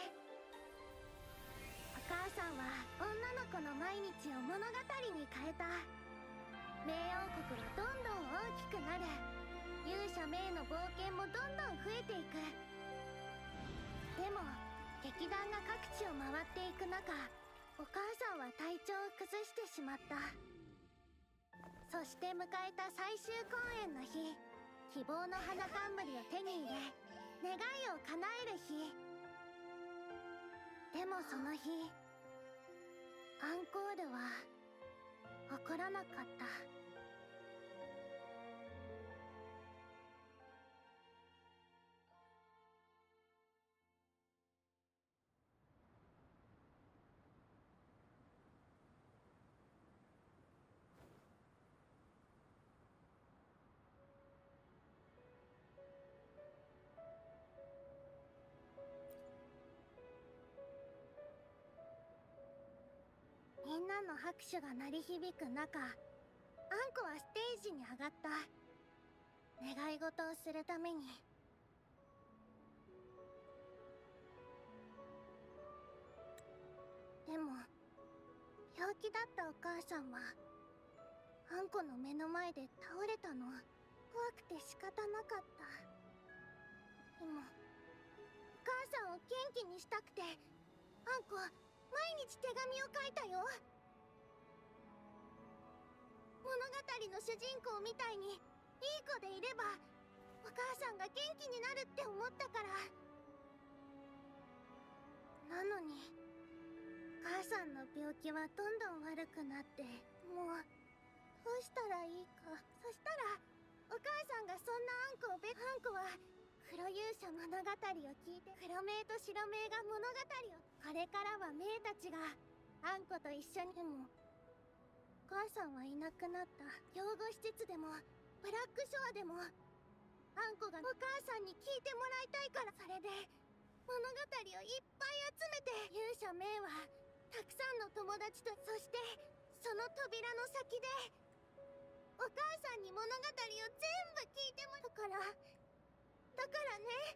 お母さんは女の子の毎日を物語に変えた。冥王国はどんどん大きくなる。勇者名の冒険もどんどん増えていく。でも劇団が各地を回っていく中、お母さんは体調を崩してしまった。そして迎えた最終公演の日、希望の花冠を手に入れ願いを叶える日。でもその日、アンコールは起こらなかった。みんなの拍手が鳴り響く中、あんこはステージに上がった。願い事をするために。でも病気だったお母さんはあんこの目の前で倒れたの。怖くて仕方なかった。でもお母さんを元気にしたくて、あんこ毎日手紙を書いたよ。物語の主人公みたいにいい子でいればお母さんが元気になるって思ったから。なのにお母さんの病気はどんどん悪くなって、もうどうしたらいいか。そしたらお母さんがそんなあんこをあんこは黒勇者物語を聞いて、黒名と白名が物語を、これからは名たちがあんこと一緒に。でもお母さんはいなくなった。養護施設でもブラックショアでもあんこがお母さんに聞いてもらいたいから。それで物語をいっぱい集めて、勇者名はたくさんの友達と、そしてその扉の先でお母さんに物語を全部聞いてもらうから。だからね。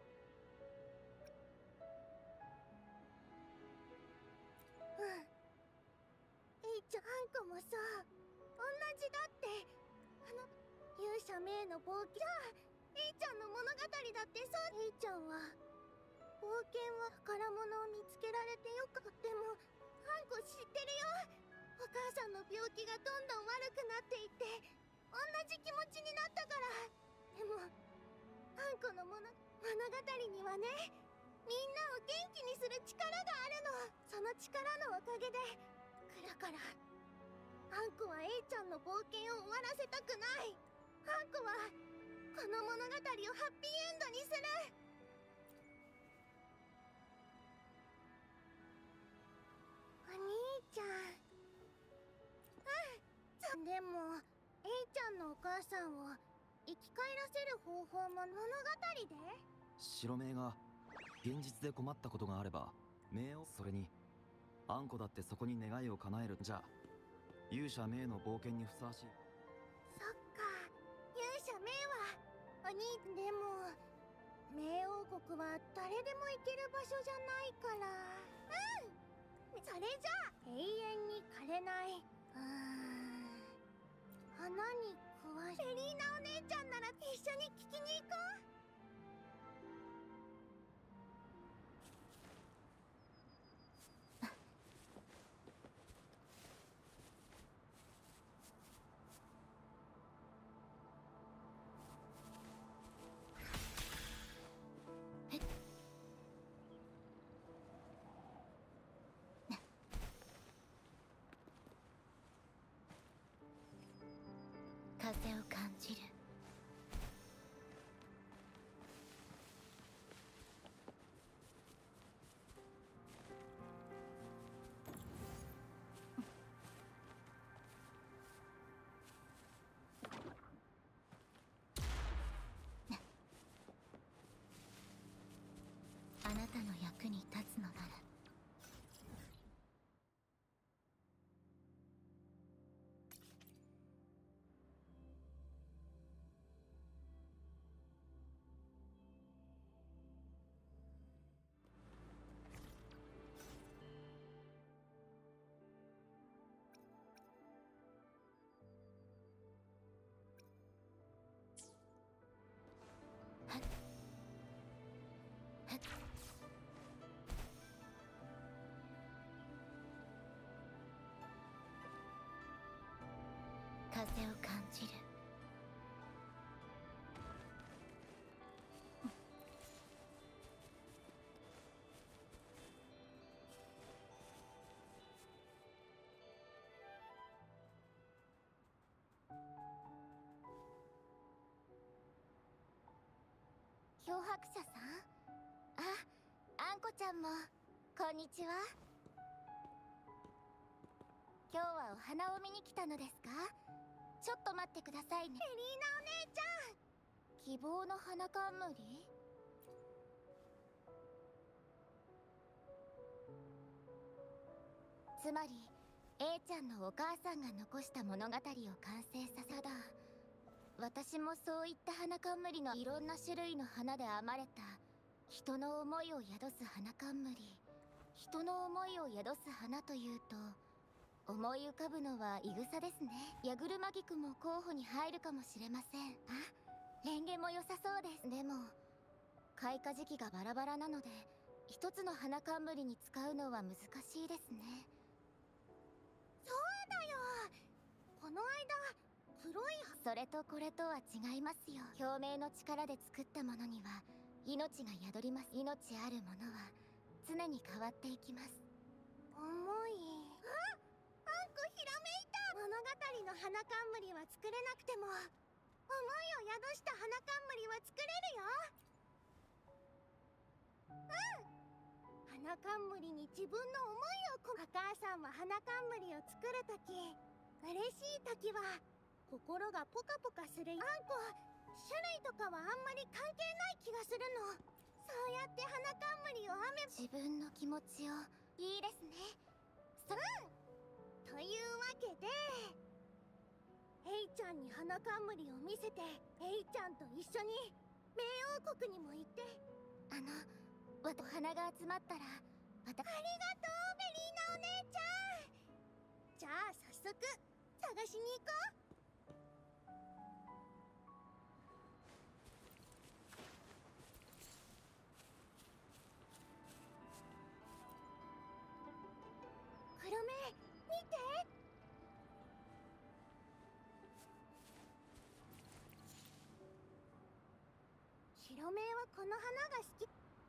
エイちゃん、あんこもさ同じだって。勇者名の冒険、じゃあエイちゃんの物語だってさ。エイちゃんは冒険は宝物を見つけられてよかった。でもあんこ知ってるよ。お母さんの病気がどんどん悪くなっていって同じ気持ちになったから。でもあんこの物語にはね、みんなを元気にする力があるの。その力のおかげで。だからあんこはエイちゃんの冒険を終わらせたくない。あんこはこの物語をハッピーエンドにする。お兄ちゃん。でもエイちゃんのお母さんを生き返らせる方法も物語で。 白目が現実で困ったことがあれば名を、それにあんこだってそこに願いを叶える。じゃあ勇者名の冒険にふさわしい。 そっか、勇者名はお兄。でも冥王国は誰でも行ける場所じゃないから。それじゃあ永遠に枯れない、花に詳しいセリーナお姉ちゃんなら一緒に聞きに行こう。 風を感じる。あなたの役に立つのなら。風を感じる。 漂白者さん。あんこちゃんもこんにちは。今日はお花を見に来たのですか？ちょっと待ってくださいね。セリーナお姉ちゃん。希望の花冠？つまり A ちゃんのお母さんが残した物語を完成させただ。私もそういった花冠のいろんな種類の花で編まれた人の思いを宿す花冠、人の思いを宿す花というと思い浮かぶのはイグサですね。ヤグルマギクも候補に入るかもしれません。あ、レンゲも良さそうです。でも開花時期がバラバラなので一つの花冠に使うのは難しいですね。そうだよ、この間黒いそれとこれとは違いますよ。表明の力で作ったものには命が宿ります。命あるものは常に変わっていきます。重い。あ、あんこひらめいた。物語の花冠は作れなくても思いを宿した花冠は作れるよ。うん、花冠に自分の思いをお母さんは花冠を作るとき、嬉しいときは心がポカポカする。あんこ、種類とかはあんまり関係ない気がするの。そうやって花冠を自分の気持ちを。いいですね。というわけでエイちゃんに花冠を見せて、エイちゃんと一緒に冥王国にも行って、花が集まったらありがとう、ベリーナお姉ちゃん。じゃあ早速探しに行こう。黒目、見て。白目はこの花が好き。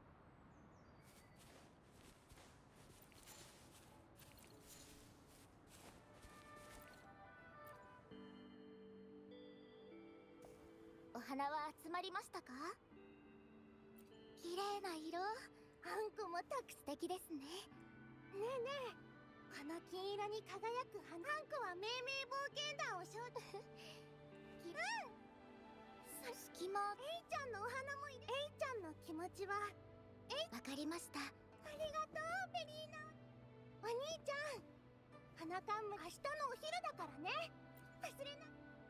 お花は集まりましたか？綺麗な色。あんこも素敵ですね。ねえねえ、この金色に輝く花。あんこは命名冒険団を招待。隙間。エイちゃんのお花もエイちゃんの気持ちはわかりました。ありがとう、ベリーナ。お兄ちゃん、花冠明日のお昼だからね、忘れない。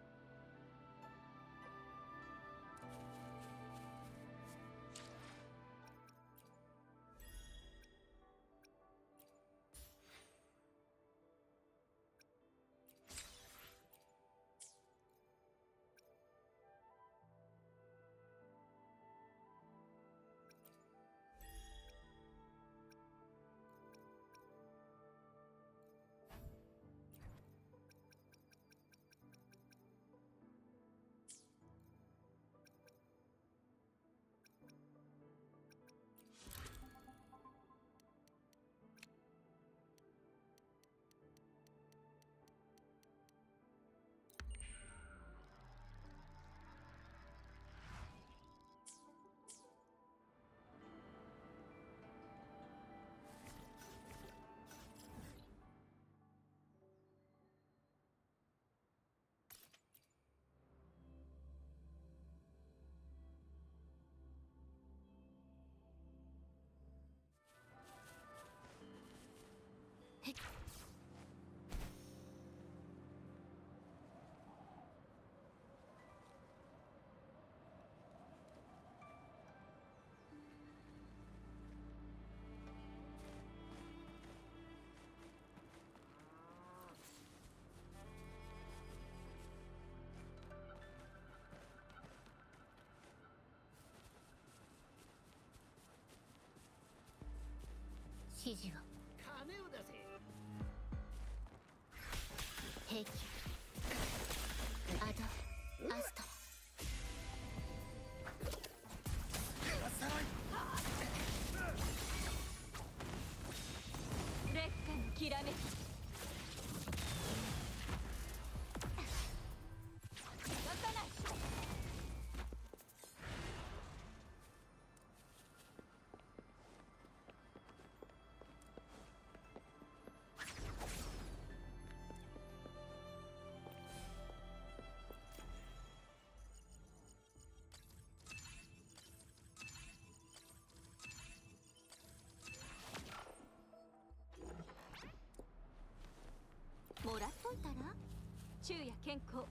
指示を。 金を出せ。 兵器アドアストラ。劣化のきらめき。動かない。もらっといたら昼夜健康。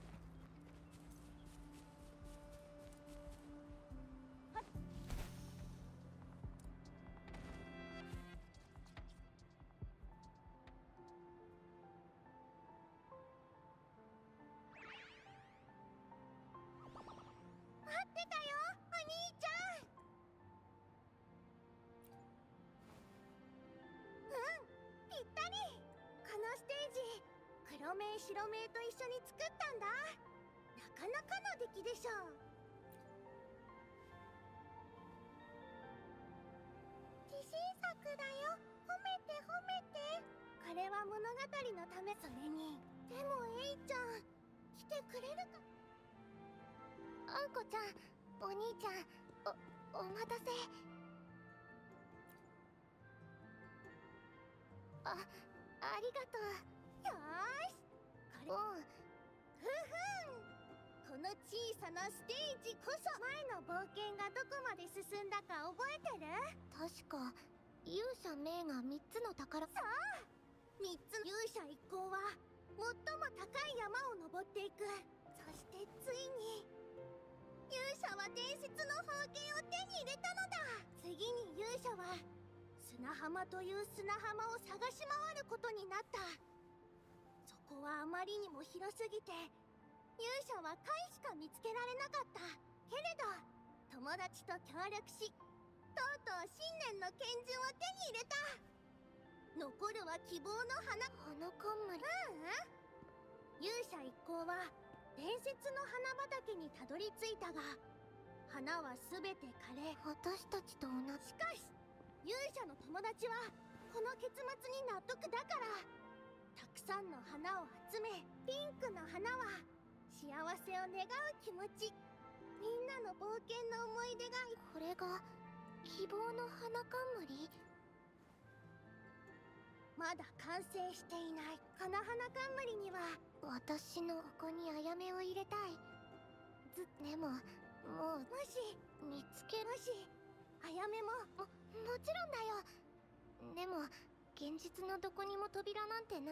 白目と一緒に作ったんだ。なかなかの出来でしょ。自信作だよ。褒めて褒めて。これは物語のため。それにでもエイちゃん来てくれるか。あんこちゃん、お兄ちゃん、お待たせ。ありがとう。よーし、これこの小さなステージこそ前の冒険がどこまで進んだか覚えてる？確か勇者メイが3つの宝。そう、3つの勇者一行は最も高い山を登っていく。そしてついに勇者は伝説の宝剣を手に入れたのだ。次に勇者は砂浜という砂浜を探し回ることになった。そこはあまりにも広すぎて勇者は貝しか見つけられなかったけれど、友達と協力しとうとう新年の拳銃を手に入れた。残るは希望の花冠。勇者一行は伝説の花畑にたどり着いたが、花は全て枯れ、私たちと同じ。しかし勇者の友達はこの結末に納得だから、たくさんの花を集め、ピンクの花は幸せを願う気持ち。みんなの冒険の思い出が。これが希望の花冠？まだ完成していない。この花冠には私のここにあやめを入れたい。でももし見つけ、もしあやめももちろんだよ。でも現実のどこにも扉なんてない。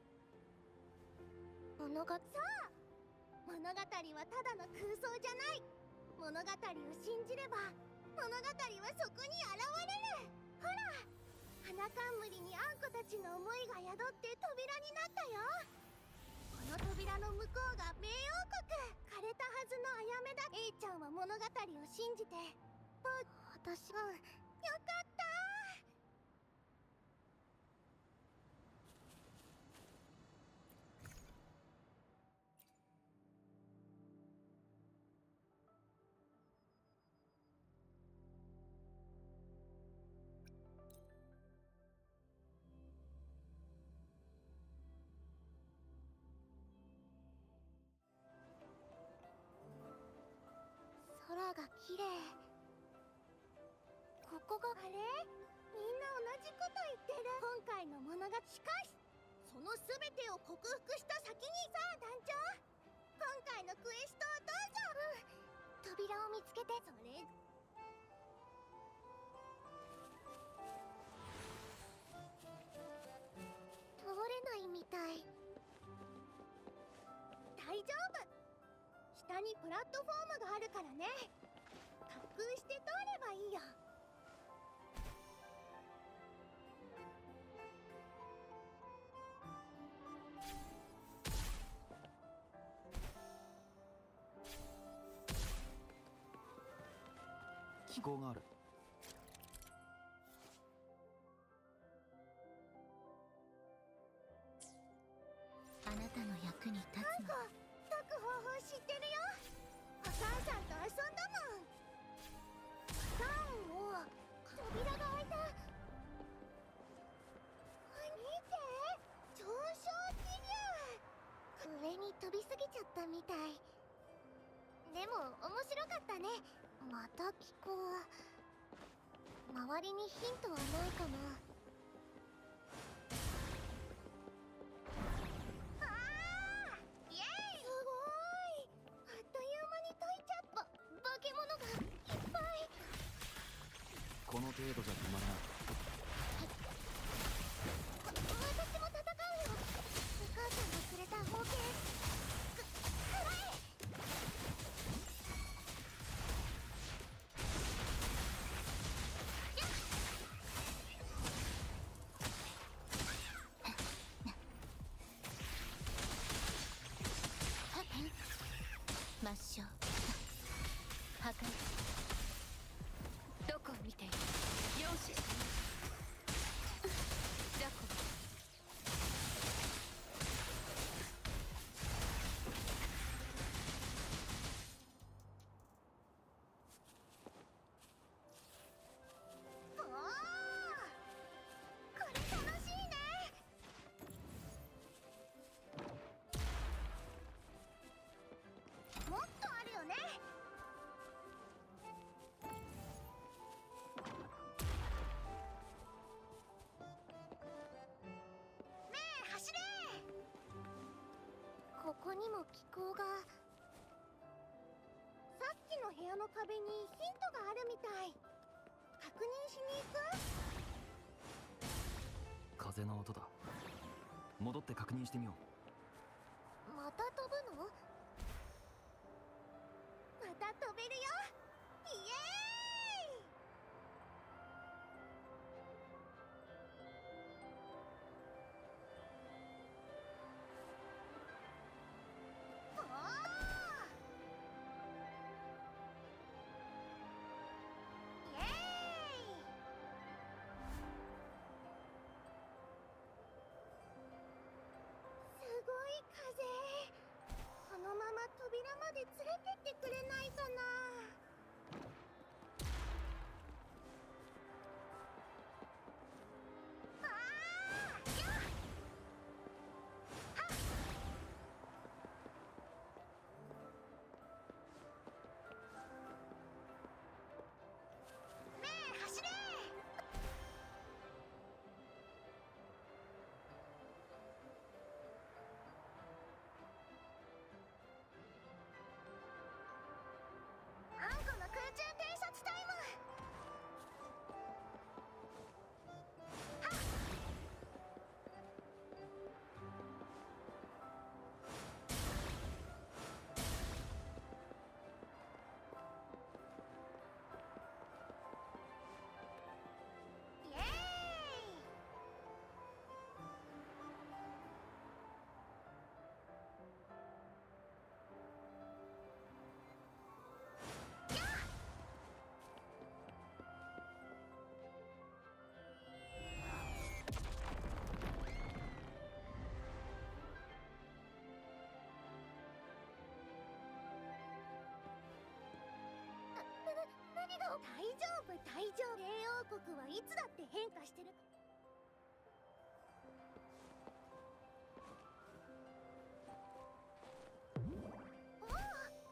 そう、物語はただの空想じゃない。物語を信じれば物語はそこに現れる。ほら、花冠にあんこたちの思いが宿って扉になったよ。この扉の向こうが冥王国。枯れたはずのあやめだ。エイちゃんは物語を信じて。私よかった。空が綺麗。ここが、あれ？みんな同じこと言ってる。今回の物語。しかしその全てを克服した先に。さあ団長、今回のクエストをどうぞ。扉を見つけて。それ通れないみたい。大丈夫。下にプラットフォームがあるからね。滑空して通ればいいよ。 機構がある。 あなたの役に立つの。 解く方法知ってるよ。お母さんと遊んだもん。ターンを扉が開いた。見て、上昇気流。上に飛びすぎちゃったみたい。でも面白かったね。また気候。周りにヒントはないかな。イエーイ！すごい！あっという間に解いちゃった。化け物がいっぱい。 この程度じゃ止まらない。 私も戦うよ。お母さんがくれた宝剣。くらえ！ 抹消、破壊。どこを見ている？容赦。 の気候が、さっきの部屋の壁にヒントがあるみたい。確認しに行く？ 風の音だ。戻って確認してみよう。 また飛ぶの？また飛べるよ。イエーイ！おー！イエーイ！すごい風。このまま扉まで連れてってくれないかな。あー！やっ！はっ！ねえ、走れ！あんこの空中偵察タイム！はっ！イエーイ！やっ！何が？大丈夫、大丈夫。帝王国はいつだって変化してる。おお！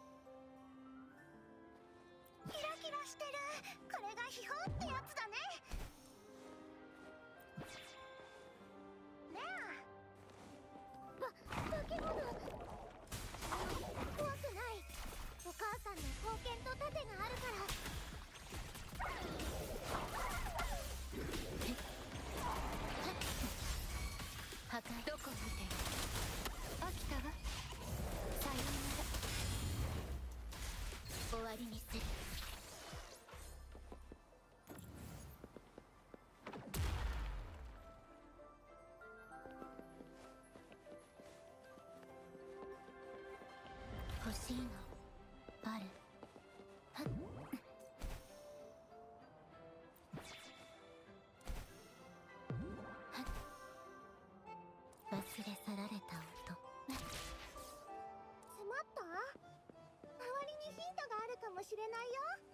キラキラしてる。これが秘宝ってやつだね。ねえ。化け物。怖くない。お母さんの宝剣と盾があるから。 破壊。どこ見ている？飽きたわ。さようなら。終わりにする。欲しいのある？はっ。はっ。忘れ去られた音。 詰まった？周りにヒントがあるかもしれないよ。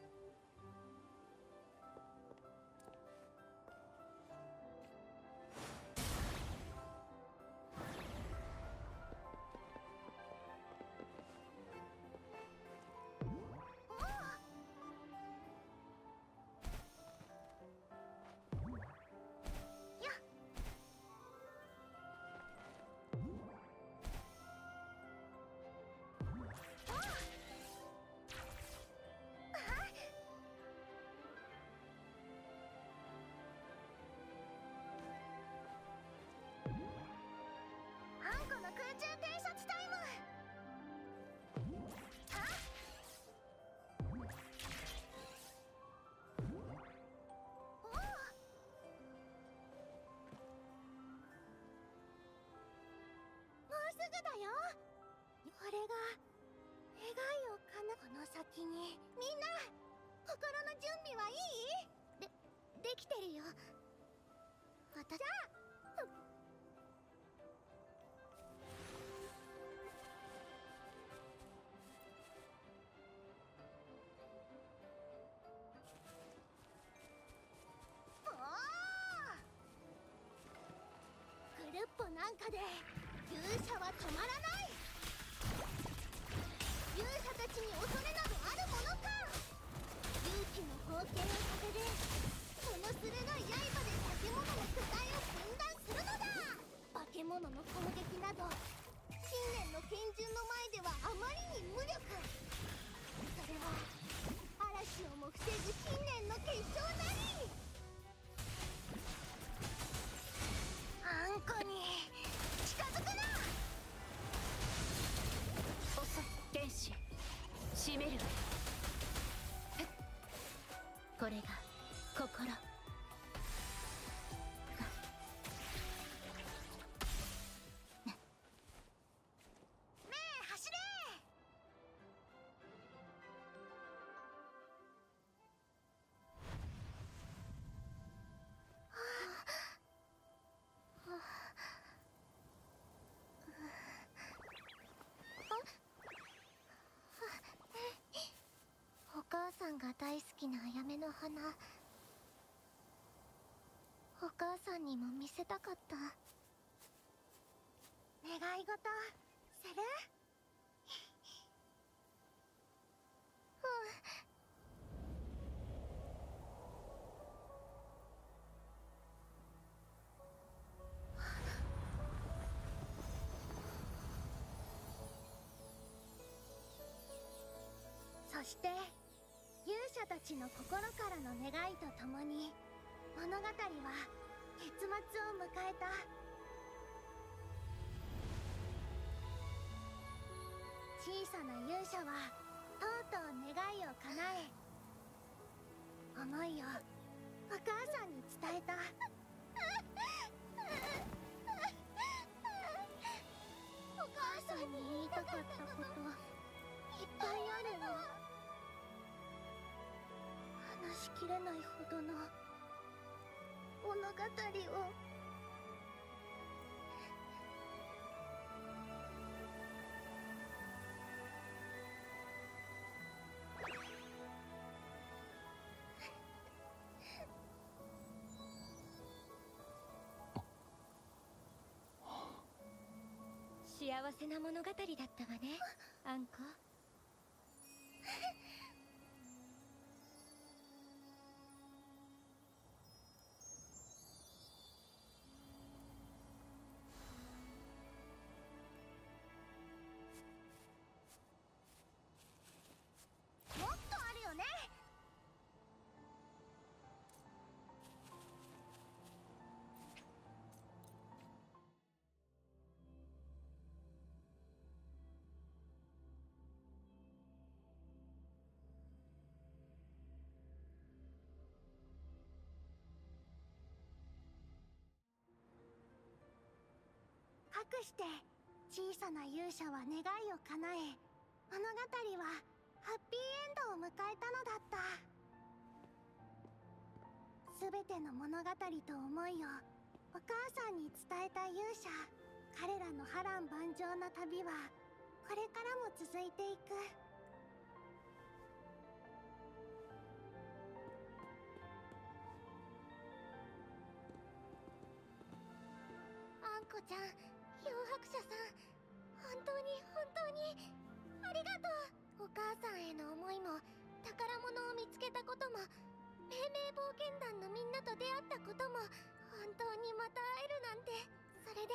おお！やっ！おお！あ！あんこの空中偵察タイム！あ！おお！もうすぐだよ。これが願いを叶う。この先にみんな心の準備はいい？できてるよ。じゃあおお！グルッポなんかで勇者は止まらない。勇者たちに恐れなどあるものか。勇気の宝剣を盾でその鋭い刃で化け物の躯体を分断するのだ。化け物の攻撃など信念の拳銃の前で花、お母さんにも見せたかった。願い事する？そして勇者たちの心からの願いとともに物語は結末を迎えた。小さな勇者はとうとう願いを叶え、思いをお母さんに伝えた。お母さんに言いたかったこといっぱいあるの。話しきれないほどの物語を。 幸せな物語だったわね、あんこ。 もっとあるよね。かくして小さな勇者は願いを叶え、物語はハッピーエンドを迎えたのだった。すべての物語と思いをお母さんに伝えた勇者。彼らの波乱万丈な旅はこれからも続いていく。あんこちゃん、漂白者さん、本当にありがとう。お母さんへの思いも宝物を見つけたことも、命名冒険団のみんなと出会ったことも、本当にまた会えるなんて。それで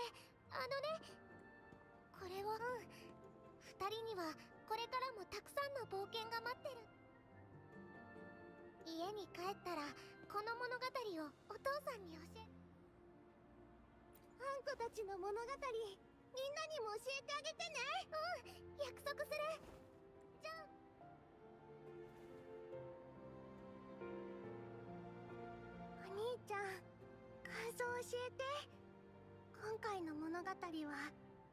これを二人にはこれからもたくさんの冒険が待ってる。家に帰ったらこの物語をお父さんに教え、あんこたちの物語、みんなにも教えてあげてね。約束する。じゃあ。お兄ちゃん、感想教えて。今回の物語はいい物語。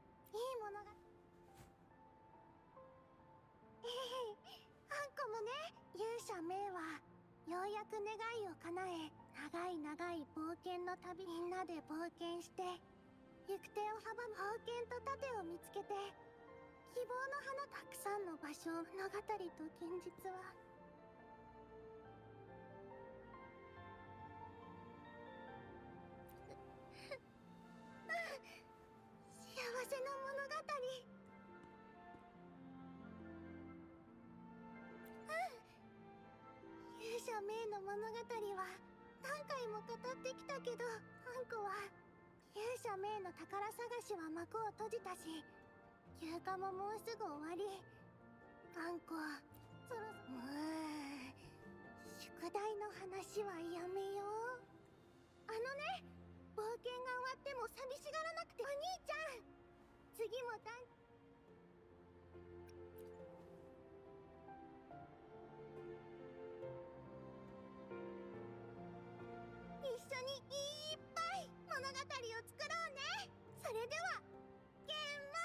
あんこもね、勇者メイはようやく願いを叶え、長い長い冒険の旅。みんなで冒険して行く手を阻む冒険と盾を見つけて、希望の花。たくさんの場所、物語と現実は幸せな物語。勇者メイの物語は何回も語ってきたけど、あんこは勇者メイの宝探しは幕を閉じたし、休暇ももうすぐ終わり。あんこ、そろそろ宿題の話はやめよう。冒険が終わっても寂しがらなくて。お兄ちゃん、次も一緒にいっぱい物語を作ろうね。それではゲーム。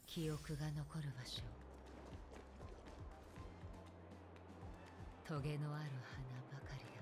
記憶が残る場所。トゲのある花ばかりだ。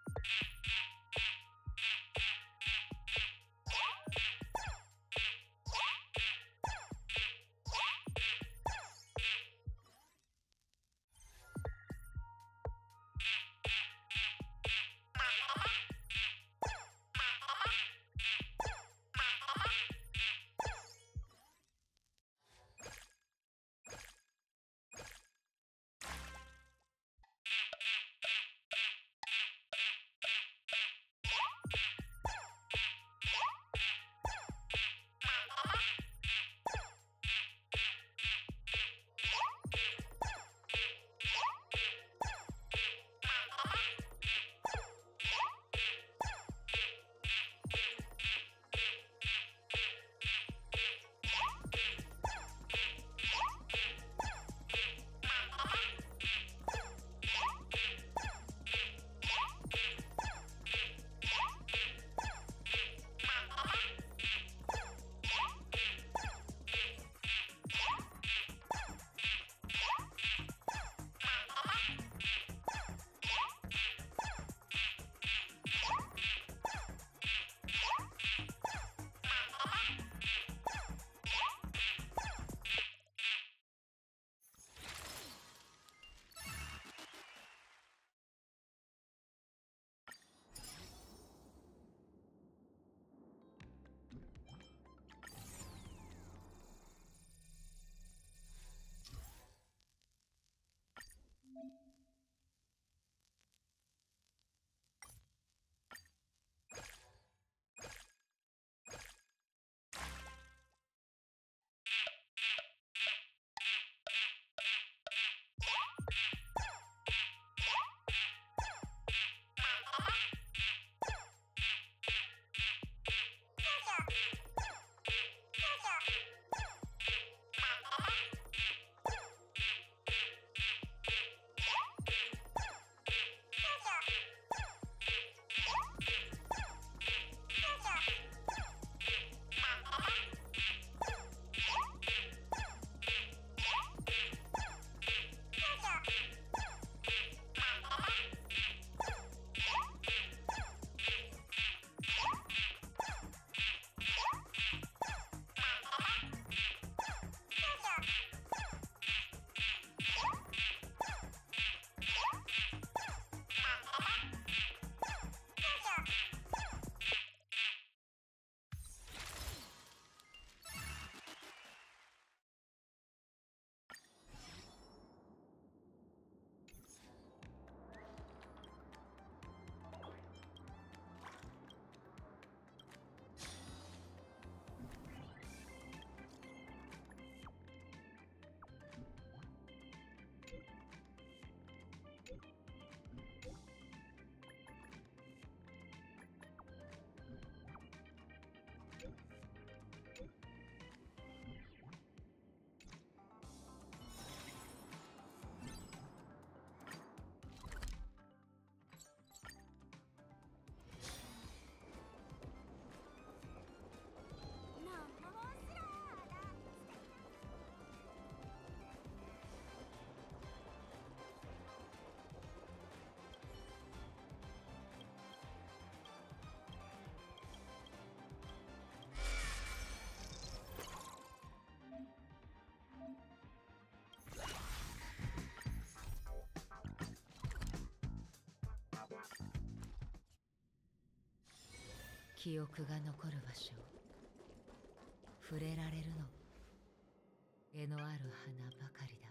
記憶が残る場所、触れられるの柄のある花ばかりだ。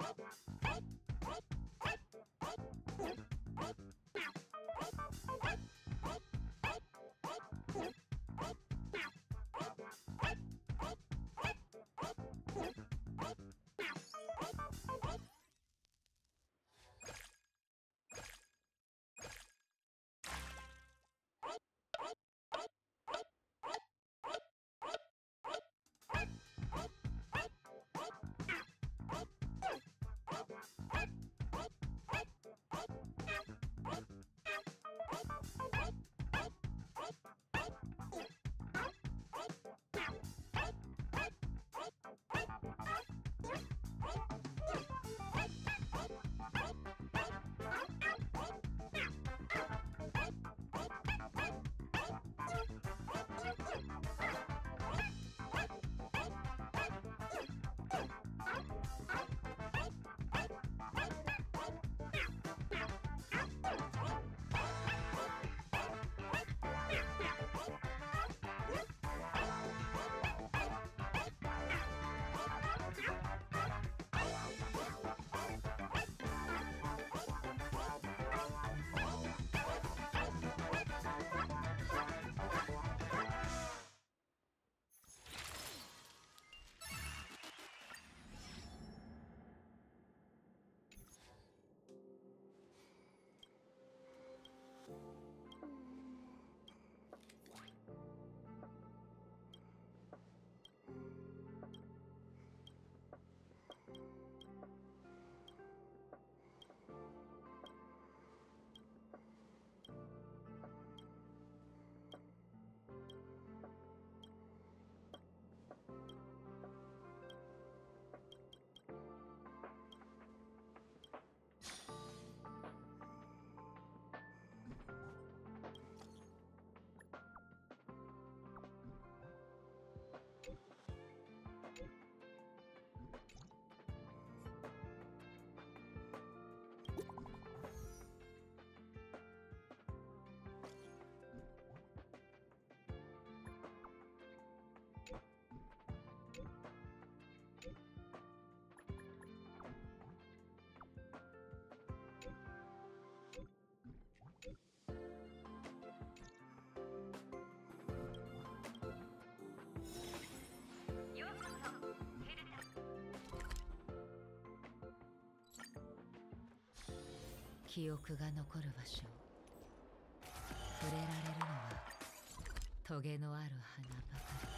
記憶が残る場所。触れられるのはトゲのある花ばかり。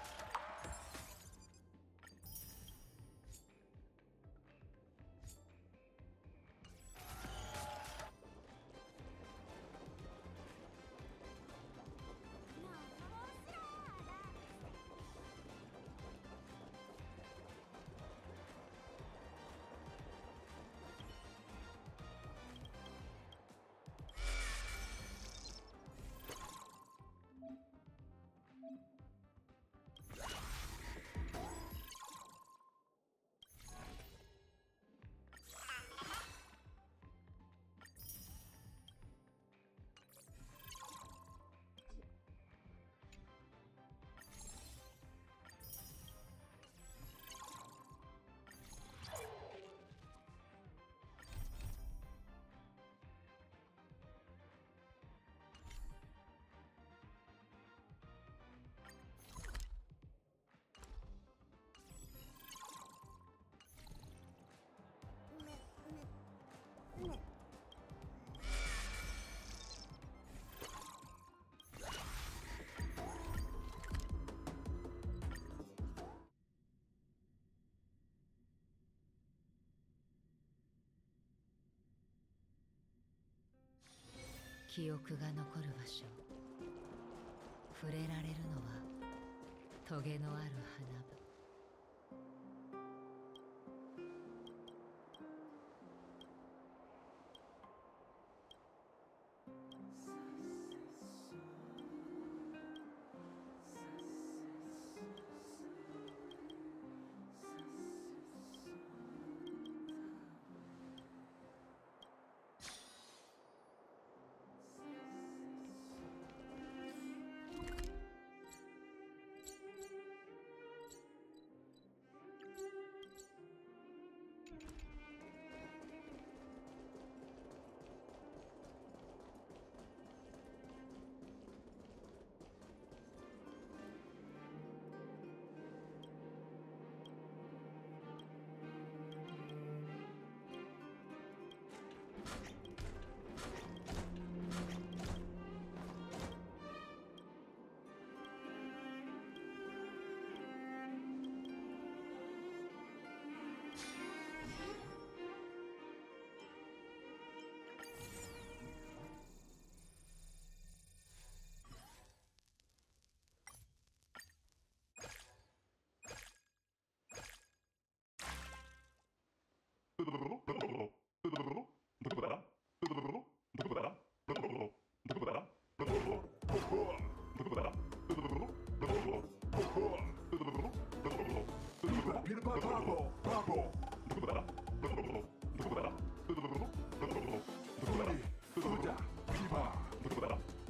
記憶が残る場所。触れられるのはトゲのある花葉。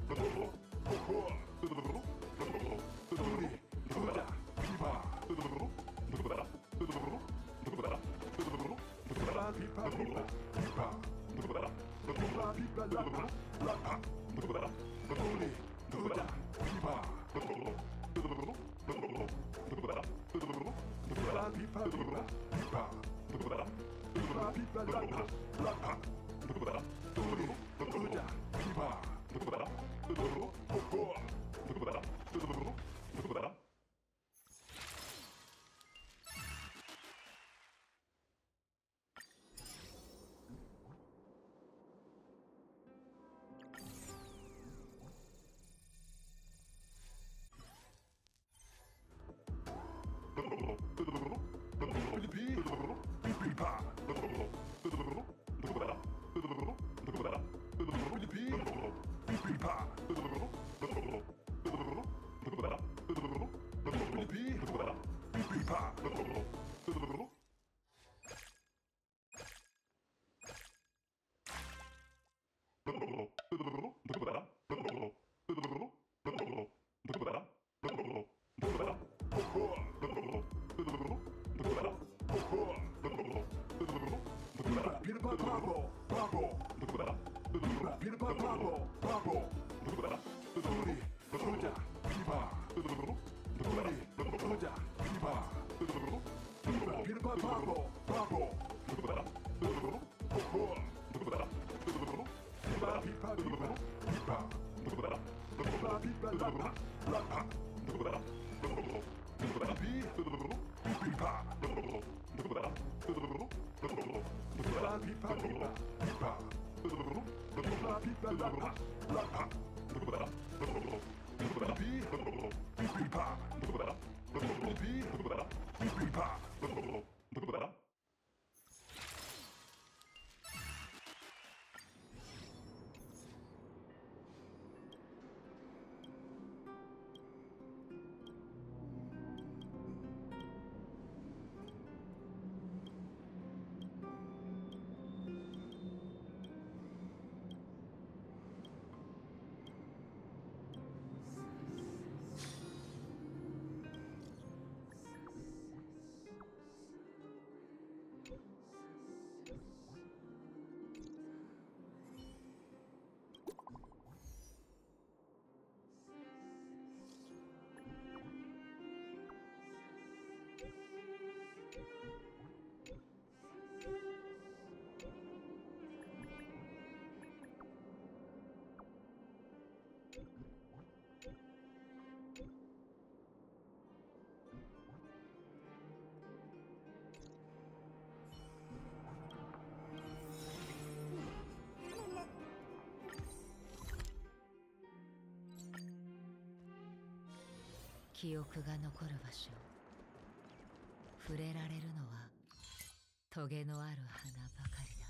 記憶が残る場所。触れられるのはトゲのある花ばかりだ。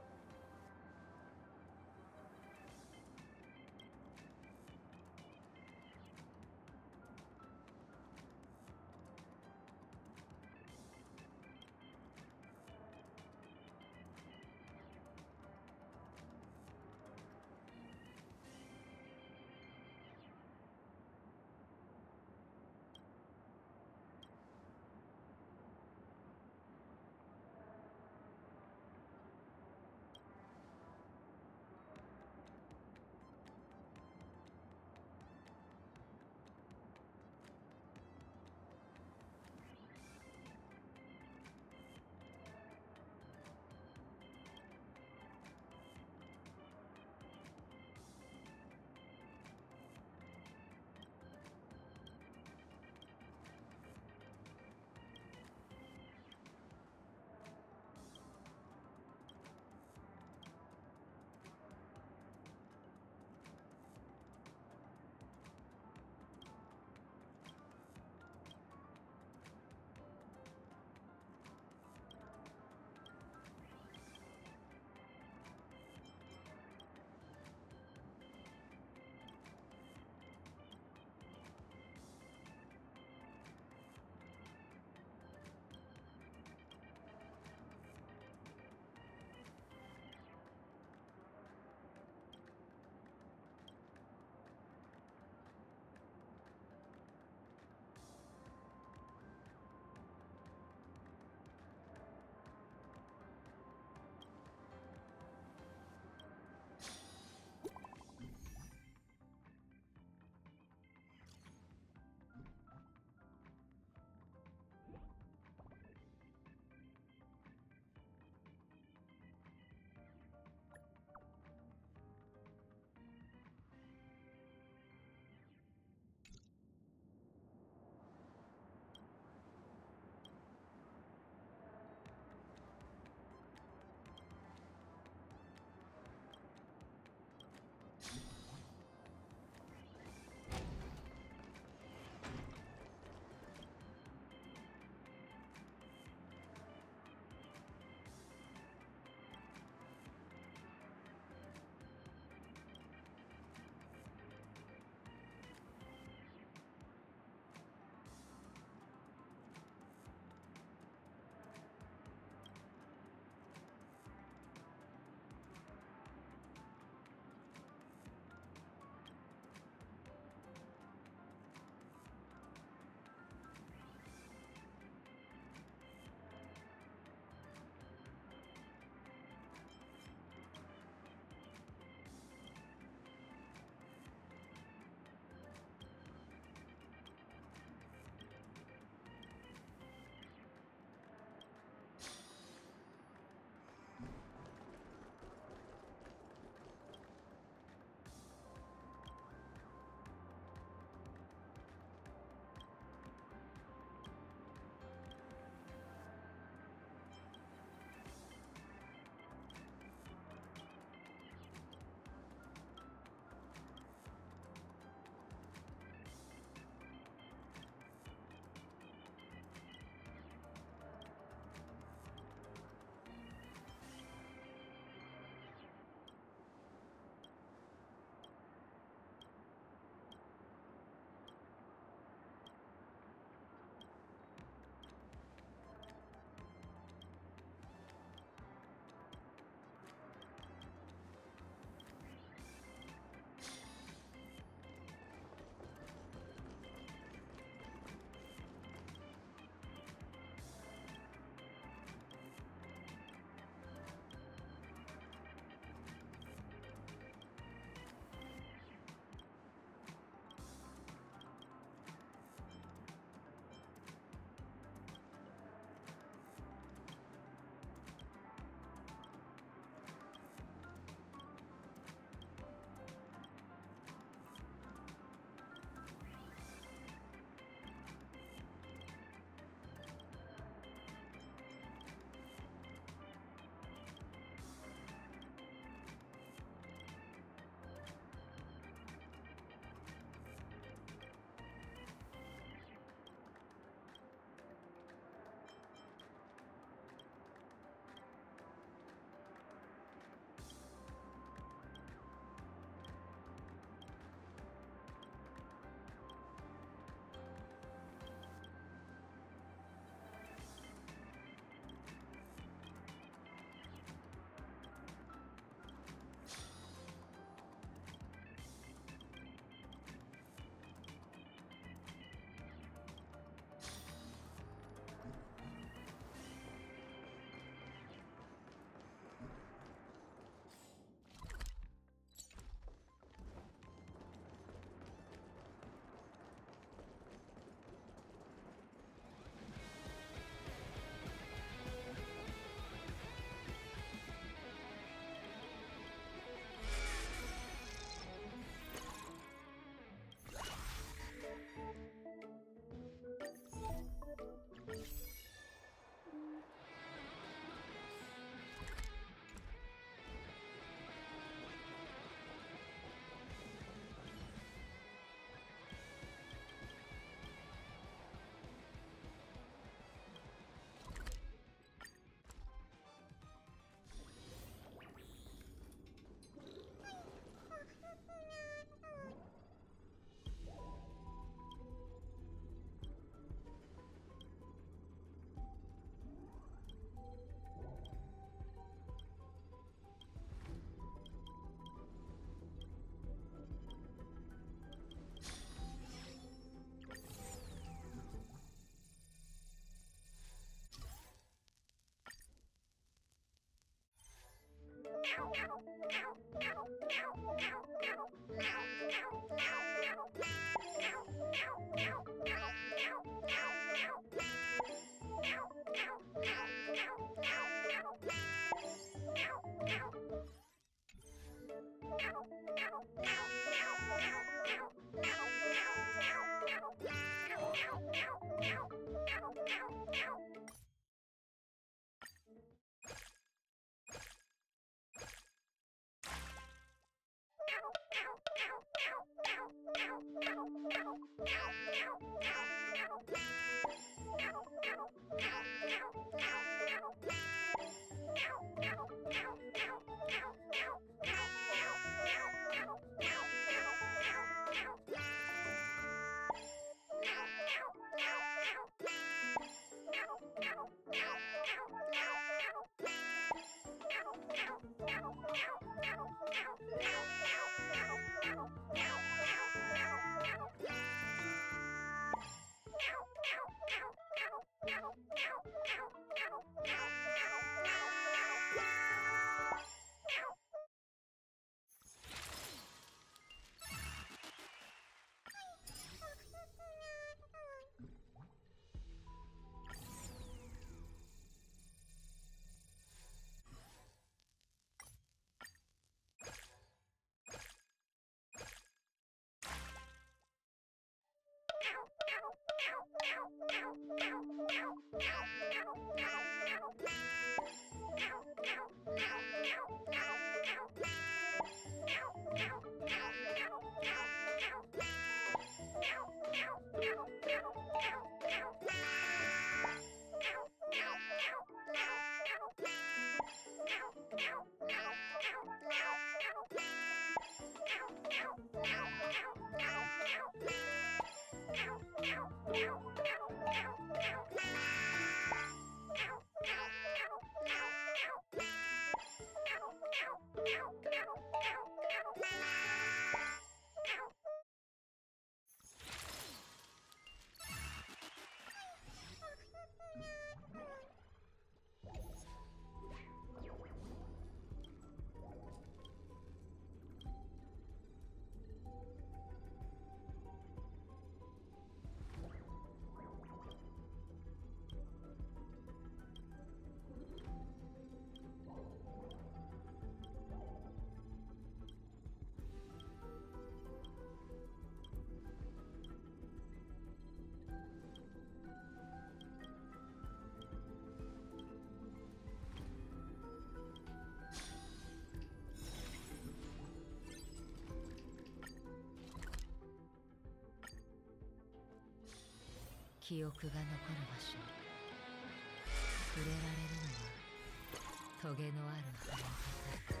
記憶が残る場所。触れられるのはトゲのある花形。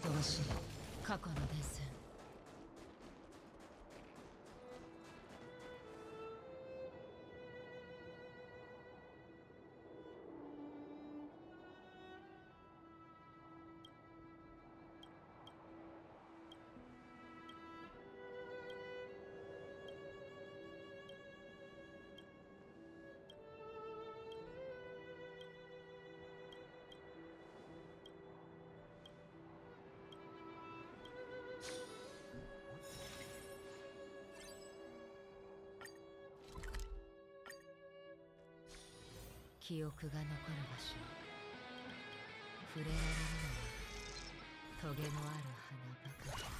とばしい過去の伝線。記憶が残る場所。触れられるのはトゲのある花ばかり。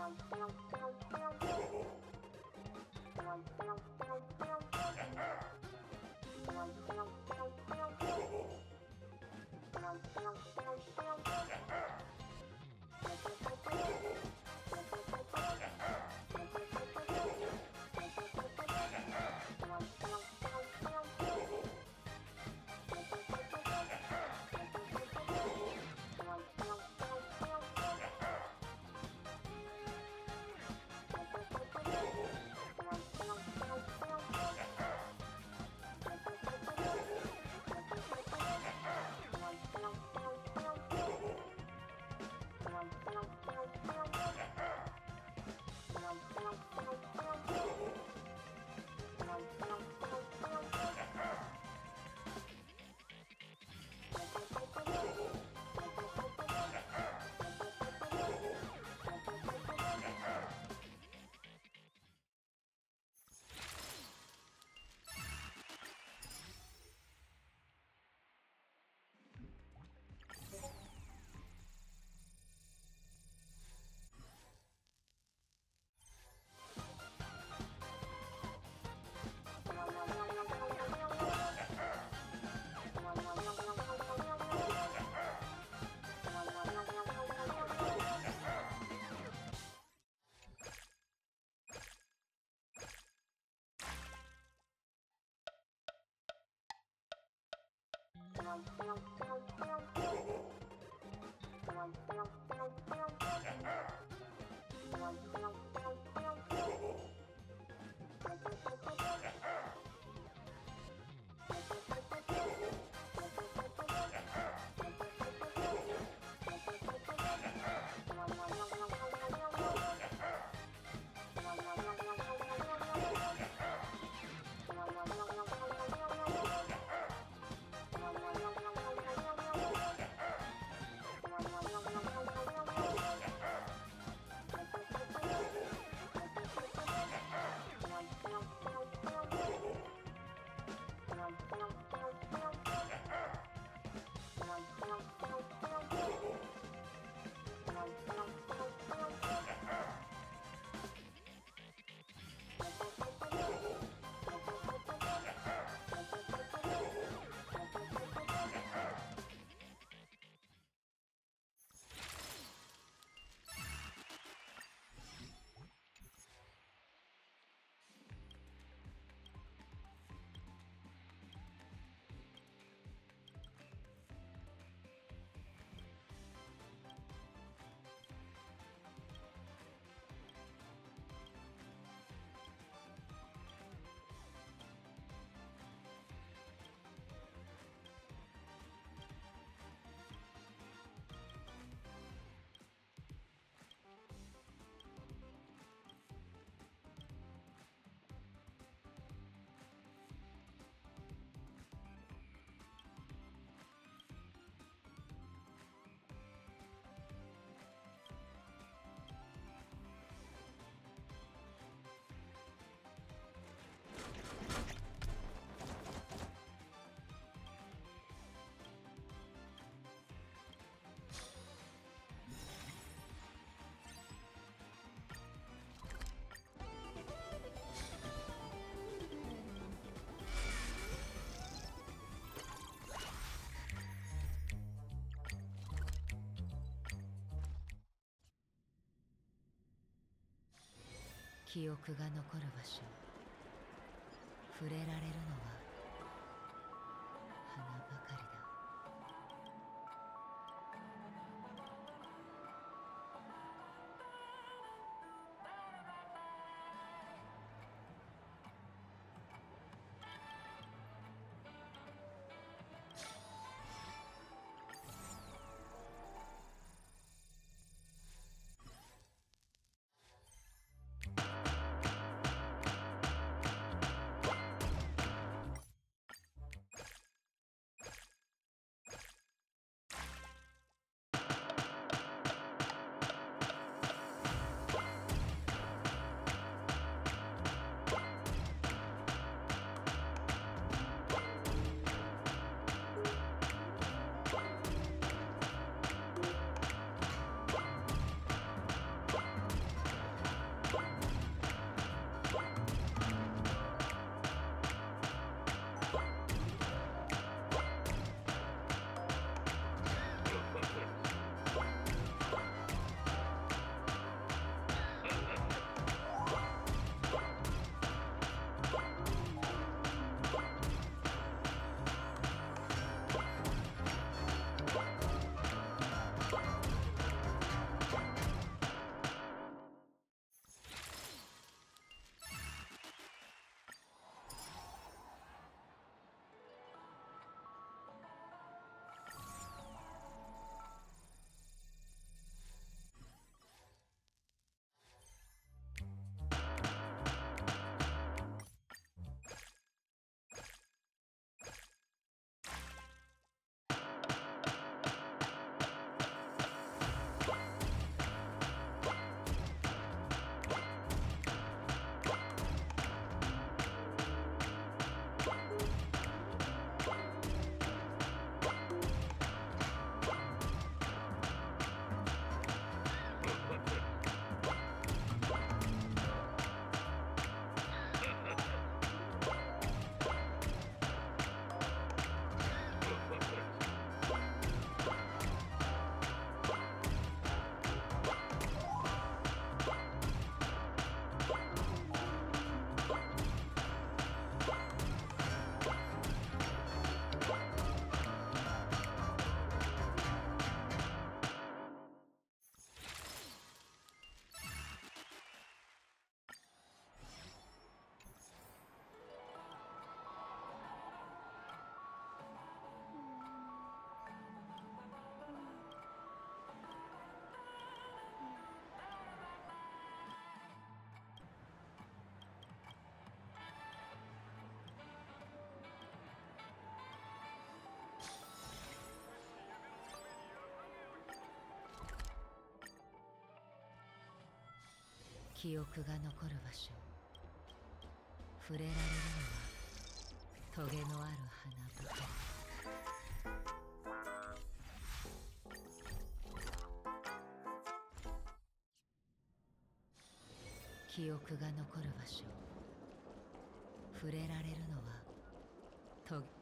記憶が残る場所、触れられるのは花ばかりだ。 記憶が残る場所。触れられるのはトゲのある花ばかり。記憶が残る場所。触れられるのはトゲ